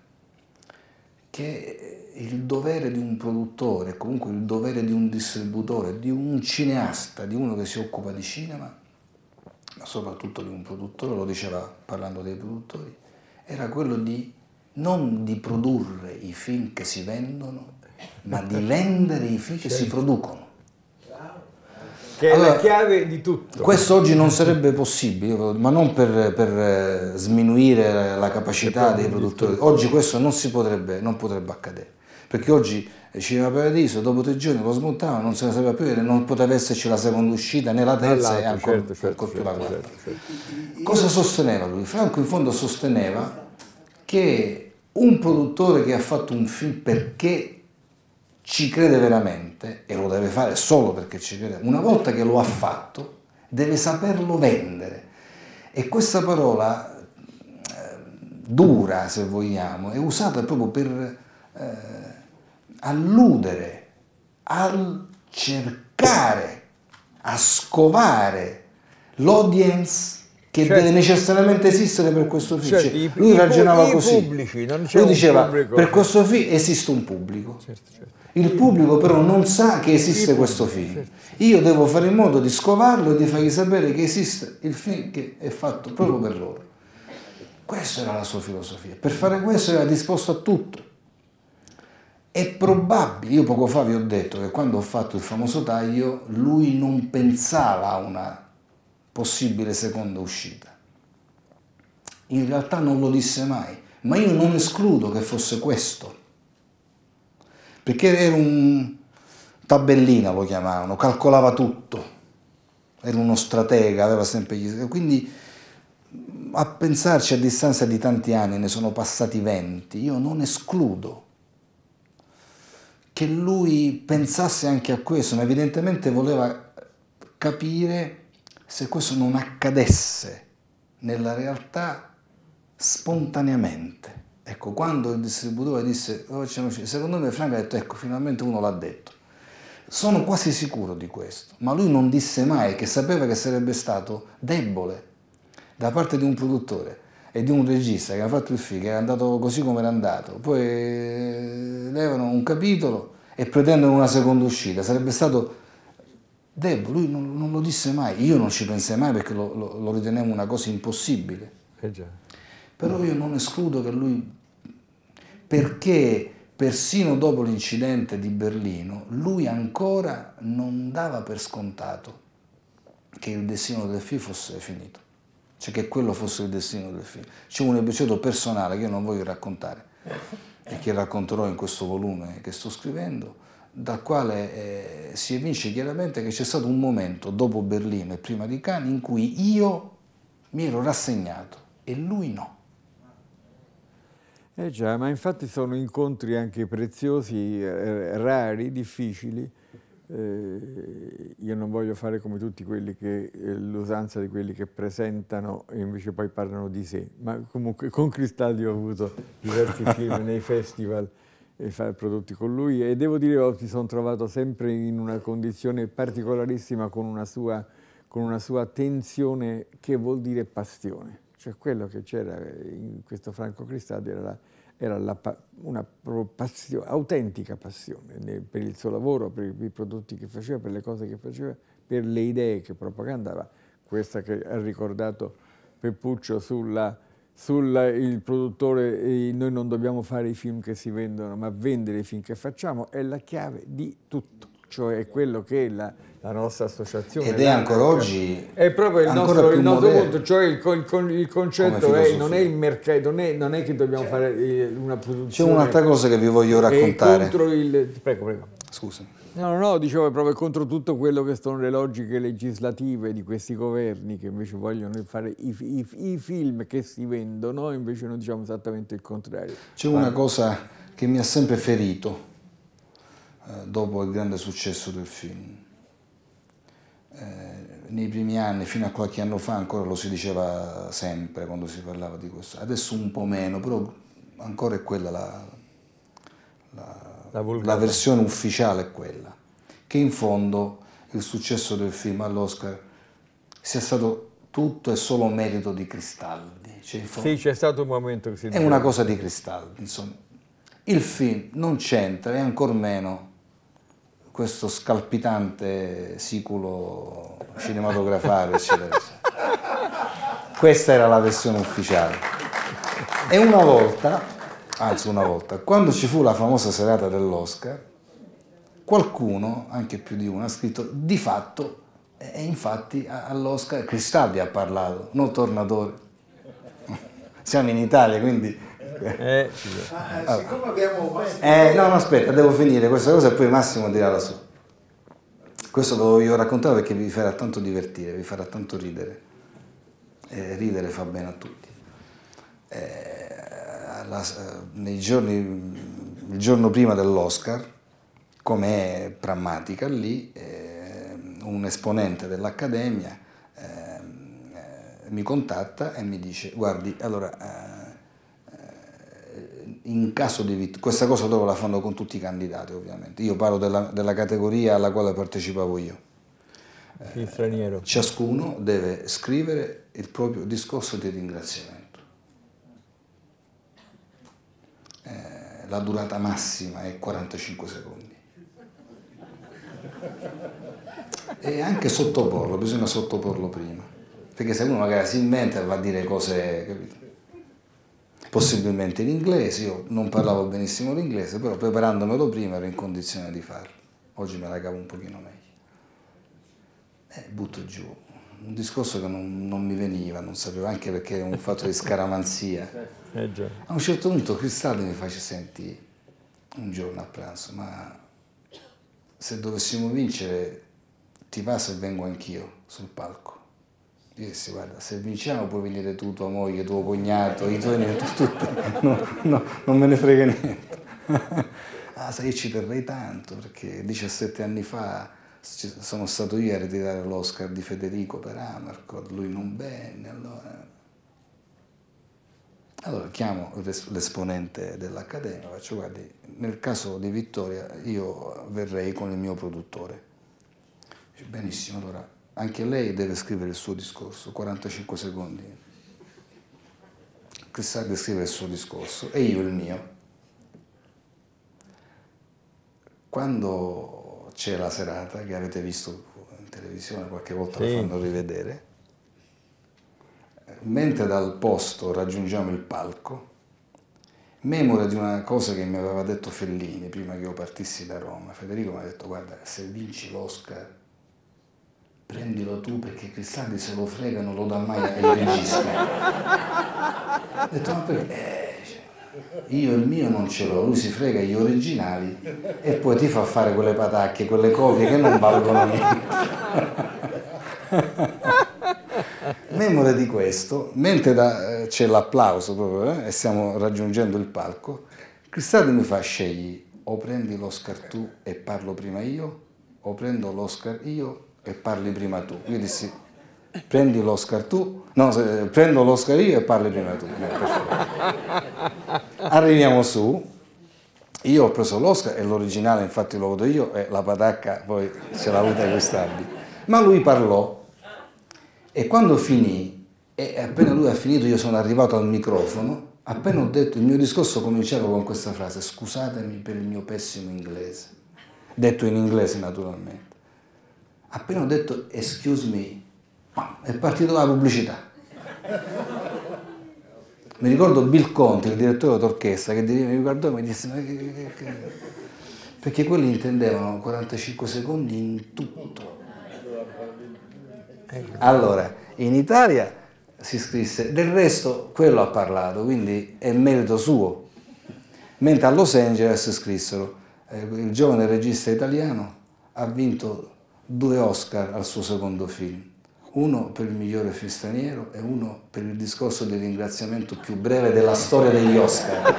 che il dovere di un produttore, comunque il dovere di un distributore, di un cineasta, di uno che si occupa di cinema, ma soprattutto di un produttore, lo diceva parlando dei produttori, era quello di non di produrre i film che si vendono, ma di vendere i film che si producono. Che è allora, la chiave di tutto. Questo oggi non sarebbe possibile, ma non per, per sminuire la capacità dei produttori. Oggi questo non si potrebbe, non potrebbe accadere. Perché oggi Cinema Paradiso, dopo tre giorni lo smontavano, non se ne sapeva più, non poteva esserci la seconda uscita, né la terza e ancora, certo, certo, ancora più certo, la quarta. Certo, certo. Cosa sosteneva lui? Franco in fondo sosteneva che un produttore che ha fatto un film perché ci crede veramente, e lo deve fare solo perché ci crede, una volta che lo ha fatto deve saperlo vendere. E questa parola eh, dura, se vogliamo, è usata proprio per eh, alludere al cercare, a scovare l'audience che certo. deve necessariamente esistere per questo film. Certo, cioè, lui i, ragionava i così. Pubblici, non lui diceva, pubblico. Per questo film esiste un pubblico. Certo, certo. Il pubblico però non sa che esiste I questo pubblici, film. Certo. Io devo fare in modo di scovarlo e di fargli sapere che esiste il film che è fatto proprio per loro. Questa era la sua filosofia. Per fare questo era disposto a tutto. È probabile, io poco fa vi ho detto che quando ho fatto il famoso taglio, lui non pensava a una possibile seconda uscita. In realtà non lo disse mai, ma io non escludo che fosse questo perché era un tabellina, lo chiamavano, calcolava tutto, era uno stratega, aveva sempre gli... Quindi a pensarci a distanza di tanti anni, ne sono passati venti, io non escludo che lui pensasse anche a questo, ma evidentemente voleva capire se questo non accadesse nella realtà spontaneamente. Ecco, quando il distributore disse, oh, secondo me Franco ha detto, ecco, finalmente uno l'ha detto. Sono quasi sicuro di questo, ma lui non disse mai che sapeva che sarebbe stato debole da parte di un produttore e di un regista che ha fatto il film, che è andato così come era andato, poi levano un capitolo e pretendono una seconda uscita, sarebbe stato debole, lui non, non lo disse mai, io non ci pensai mai perché lo, lo, lo ritenevo una cosa impossibile, eh già. Però io non escludo che lui, perché persino dopo l'incidente di Berlino, lui ancora non dava per scontato che il destino del film fosse finito, cioè che quello fosse il destino del film. C'è un episodio personale che io non voglio raccontare e che racconterò in questo volume che sto scrivendo, dal quale eh, si evince chiaramente che c'è stato un momento dopo Berlino e prima di Cannes in cui io mi ero rassegnato e lui no. Eh già, ma infatti sono incontri anche preziosi, eh, rari, difficili. Eh, io non voglio fare come tutti quelli che, eh, l'usanza di quelli che presentano e invece poi parlano di sé, ma comunque con Cristaldi ho avuto diversi film nei festival e fare prodotti con lui e devo dire che mi sono trovato sempre in una condizione particolarissima con una sua, con una sua tensione che vuol dire passione. Cioè quello che c'era in questo Franco Cristaldi era, la, era la, una passione, autentica passione per il suo lavoro, per i prodotti che faceva, per le cose che faceva, per le idee che propagandava. Questa che ha ricordato Peppuccio sulla, sulla il produttore, eh, noi non dobbiamo fare i film che si vendono, ma vendere i film che facciamo, è la chiave di tutto. Cioè è quello che è la, la nostra associazione. Ed è ancora oggi è proprio il nostro, il nostro punto, cioè il, il, il concetto è, non è il mercato, non è, non è che dobbiamo fare una produzione. C'è un'altra cosa che vi voglio raccontare. Contro il, prego, prego. Scusa. No, no, no, dicevo proprio contro tutto quello che sono le logiche legislative di questi governi che invece vogliono fare i, i, i film che si vendono, invece noi diciamo esattamente il contrario. C'è una cosa che mi ha sempre ferito dopo il grande successo del film. Eh, nei primi anni, fino a qualche anno fa, ancora lo si diceva sempre quando si parlava di questo. Adesso un po' meno, però ancora è quella la, la, la, la versione ufficiale è quella. Che in fondo il successo del film all'Oscar sia stato tutto e solo merito di Cristaldi. Cioè, in fondo, sì, c'è stato un momento che si è una cosa di Cristaldi, insomma. Il film non c'entra e ancor meno questo scalpitante siculo cinematografare, eccetera. Questa era la versione ufficiale. E una volta, anzi una volta, quando ci fu la famosa serata dell'Oscar, qualcuno, anche più di uno, ha scritto di fatto, e infatti all'Oscar Cristaldi ha parlato, non Tornatore. Siamo in Italia, quindi... Eh, ah, siccome abbiamo eh, no, no, aspetta, devo finire questa cosa e poi Massimo dirà la sua. Questo ve lo voglio raccontare perché vi farà tanto divertire, vi farà tanto ridere. Eh, ridere fa bene a tutti. Eh, la, nei giorni, il giorno prima dell'Oscar, come è Prammatica lì, eh, un esponente dell'Accademia eh, eh, mi contatta e mi dice: guardi, allora... Eh, in caso di vittoria, questa cosa loro la fanno con tutti i candidati ovviamente, io parlo della, della categoria alla quale partecipavo io, eh, straniero. Ciascuno deve scrivere il proprio discorso di ringraziamento, eh, la durata massima è quarantacinque secondi e anche sottoporlo, bisogna sottoporlo prima, perché se uno magari si inventa e va a dire cose, capito? Possibilmente in inglese, io non parlavo benissimo l'inglese, però preparandomelo prima ero in condizione di farlo. Oggi me la cavo un pochino meglio. E butto giù un discorso che non, non mi veniva, non sapevo, anche perché è un fatto di scaramanzia. Eh già. A un certo punto Cristaldi mi face: senti, un giorno a pranzo, ma se dovessimo vincere ti va se vengo anch'io sul palco? Io dissi, guarda, se vinciamo puoi venire tu, tua moglie, tuo cognato, i tuoi nipoti, tutti, no, no, non me ne frega niente. Ah, sai, io ci terrei tanto, perché diciassette anni fa sono stato io a ritirare l'Oscar di Federico per Amarcord, lui non venne, allora... Allora chiamo l'esponente dell'Accademia, faccio, guardi, nel caso di vittoria io verrei con il mio produttore. Dice, benissimo, allora anche lei deve scrivere il suo discorso, quarantacinque secondi. Cristaldi scrive il suo discorso e io il mio. Quando c'è la serata, che avete visto in televisione, qualche volta sì, la fanno rivedere, mentre dal posto raggiungiamo il palco, memore di una cosa che mi aveva detto Fellini prima che io partissi da Roma. Federico mi ha detto, guarda, se vinci l'Oscar prendilo tu, perché Cristaldi se lo frega, non lo dà mai ai registi. Ho detto, ma perché? Eh, io il mio non ce l'ho, lui si frega gli originali e poi ti fa fare quelle patacche, quelle copie che non valgono niente. Memore di questo, mentre c'è l'applauso proprio, eh, e stiamo raggiungendo il palco, Cristaldi mi fa, scegli, o prendi l'Oscar tu e parlo prima io, o prendo l'Oscar io e parli prima tu. Io dissi, prendi l'Oscar tu, no, se, prendo l'Oscar io e parli prima tu. Arriviamo su, io ho preso l'Oscar e l'originale infatti lo vedo io e la patacca poi ce l'ha avuta Cristaldi. Ma lui parlò e quando finì, e appena lui ha finito io sono arrivato al microfono, appena ho detto il mio discorso cominciava con questa frase, scusatemi per il mio pessimo inglese, detto in inglese naturalmente. Appena ho detto excuse me, è partita la pubblicità. Mi ricordo Bill Conti, il direttore d'orchestra, che mi guardò e mi disse, ma che, che, che... perché quelli intendevano quarantacinque secondi in tutto. Allora, in Italia si scrisse, del resto quello ha parlato, quindi è merito suo. Mentre a Los Angeles scrissero, eh, il giovane regista italiano ha vinto due Oscar al suo secondo film, uno per il migliore film straniero e uno per il discorso di ringraziamento più breve della storia degli Oscar.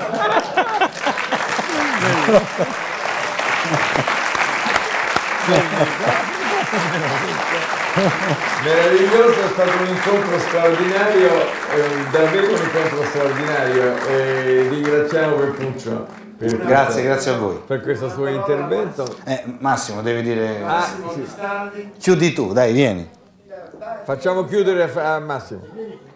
Meraviglioso, è stato un incontro straordinario, eh, davvero un incontro straordinario, e ringraziamo Pepuccio. Per Grazie, questo, grazie a voi. Per questo suo intervento. Eh, Massimo, devi dire... Ah, sì. Chiudi tu, dai, vieni. Facciamo chiudere a Massimo.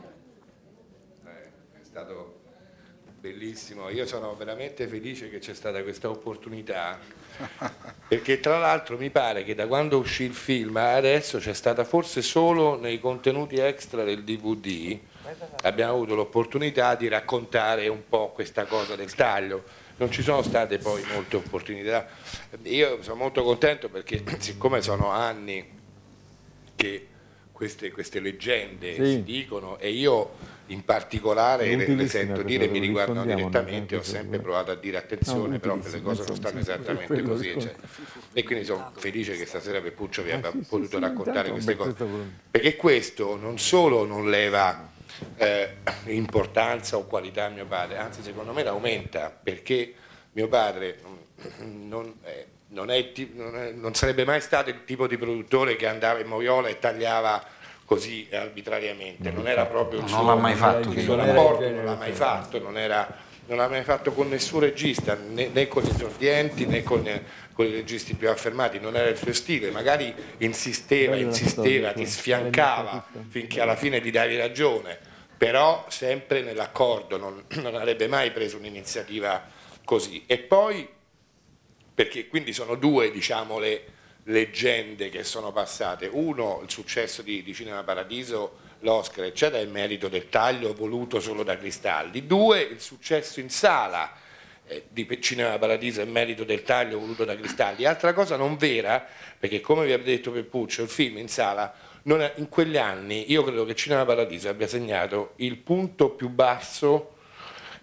È stato bellissimo, io sono veramente felice che c'è stata questa opportunità, perché tra l'altro mi pare che da quando uscì il film adesso c'è stata forse solo nei contenuti extra del D V D, abbiamo avuto l'opportunità di raccontare un po' questa cosa del taglio. Non ci sono state poi molte opportunità. Io sono molto contento perché siccome sono anni che queste, queste leggende sì. si dicono, e io in particolare le, le sento dire, mi riguardano direttamente, ho sempre provato a dire attenzione, no, però le cose non stanno esattamente così, eccetera. E quindi sono felice che stasera Pepuccio vi abbia potuto raccontare queste cose, perché questo non solo non leva Eh, importanza o qualità a mio padre, anzi secondo me l'aumenta, perché mio padre non, eh, non, è, non, è, non sarebbe mai stato il tipo di produttore che andava in moviola e tagliava così arbitrariamente, non era proprio il suo, non l'ha mai fatto, il suo rapporto, non l'ha mai fatto, non era, non l'ha mai fatto con nessun regista, né, né con gli esordienti né con, con i registi più affermati, non era il suo stile, magari insisteva, insisteva, ti sfiancava finché alla fine gli davi ragione, però sempre nell'accordo, non, non avrebbe mai preso un'iniziativa così. E poi, perché quindi sono due, diciamo, le leggende che sono passate, uno il successo di, di Cinema Paradiso, l'Oscar eccetera, è il merito del taglio voluto solo da Cristaldi, due il successo in sala eh, di Cinema Paradiso è il merito del taglio voluto da Cristaldi. Altra cosa non vera, perché come vi ha detto Pepuccio, il film in sala non è, in quegli anni io credo che Cinema Paradiso abbia segnato il punto più basso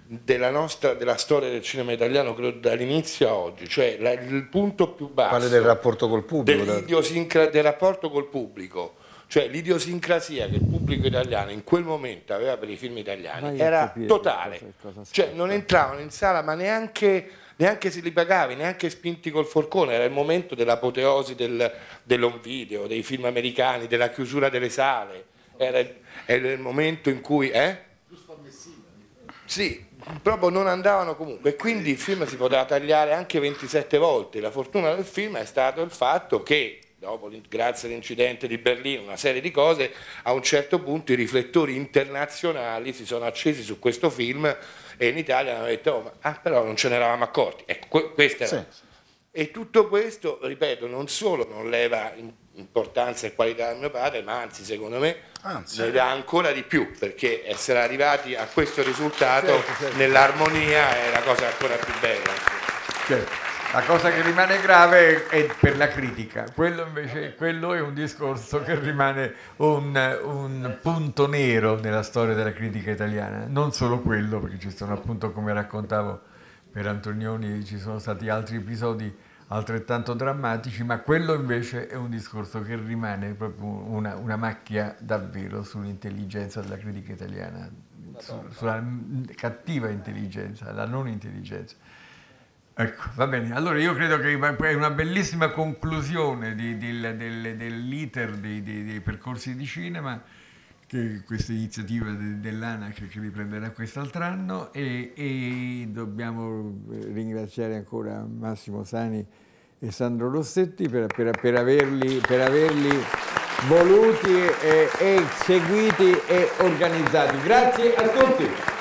della nostra della storia del cinema italiano, credo dall'inizio a oggi, cioè la, il punto più basso. Parli del rapporto col pubblico, dell'idiosincra- del rapporto col pubblico, cioè l'idiosincrasia che il pubblico italiano in quel momento aveva per i film italiani Vai era totale, cosa, cosa cioè non entravano in sala ma neanche, neanche se li pagavi, neanche spinti col forcone. Era il momento dell'apoteosi del, dell'home video, dei film americani, della chiusura delle sale, era, era il momento in cui eh? Sì, proprio non andavano comunque, e quindi il film si poteva tagliare anche ventisette volte. La fortuna del film è stato il fatto che dopo, grazie all'incidente di Berlino, una serie di cose, a un certo punto i riflettori internazionali si sono accesi su questo film e in Italia hanno detto oh, ma, ah, però non ce ne eravamo accorti. Ecco, questa era. Sì. E tutto questo, ripeto, non solo non leva importanza e qualità al mio padre, ma anzi secondo me anzi. ne dà ancora di più, perché essere arrivati a questo risultato certo, certo. nell'armonia è la cosa ancora più bella. Certo. La cosa che rimane grave è per la critica, quello invece quello è un discorso che rimane un, un punto nero nella storia della critica italiana, non solo quello, perché ci sono appunto, come raccontavo per Antonioni, ci sono stati altri episodi altrettanto drammatici, ma quello invece è un discorso che rimane proprio una, una macchia davvero sull'intelligenza della critica italiana, su, sulla cattiva intelligenza, la non intelligenza. Ecco, va bene. Allora io credo che è una bellissima conclusione di, di, del, dell'iter dei, dei, dei percorsi di cinema, che questa iniziativa de, dell'ANAC che riprenderà quest'altro anno, e, e dobbiamo ringraziare ancora Massimo Sani e Sandro Rossetti per, per, per, averli, per averli voluti e, e seguiti e organizzati. Grazie a tutti.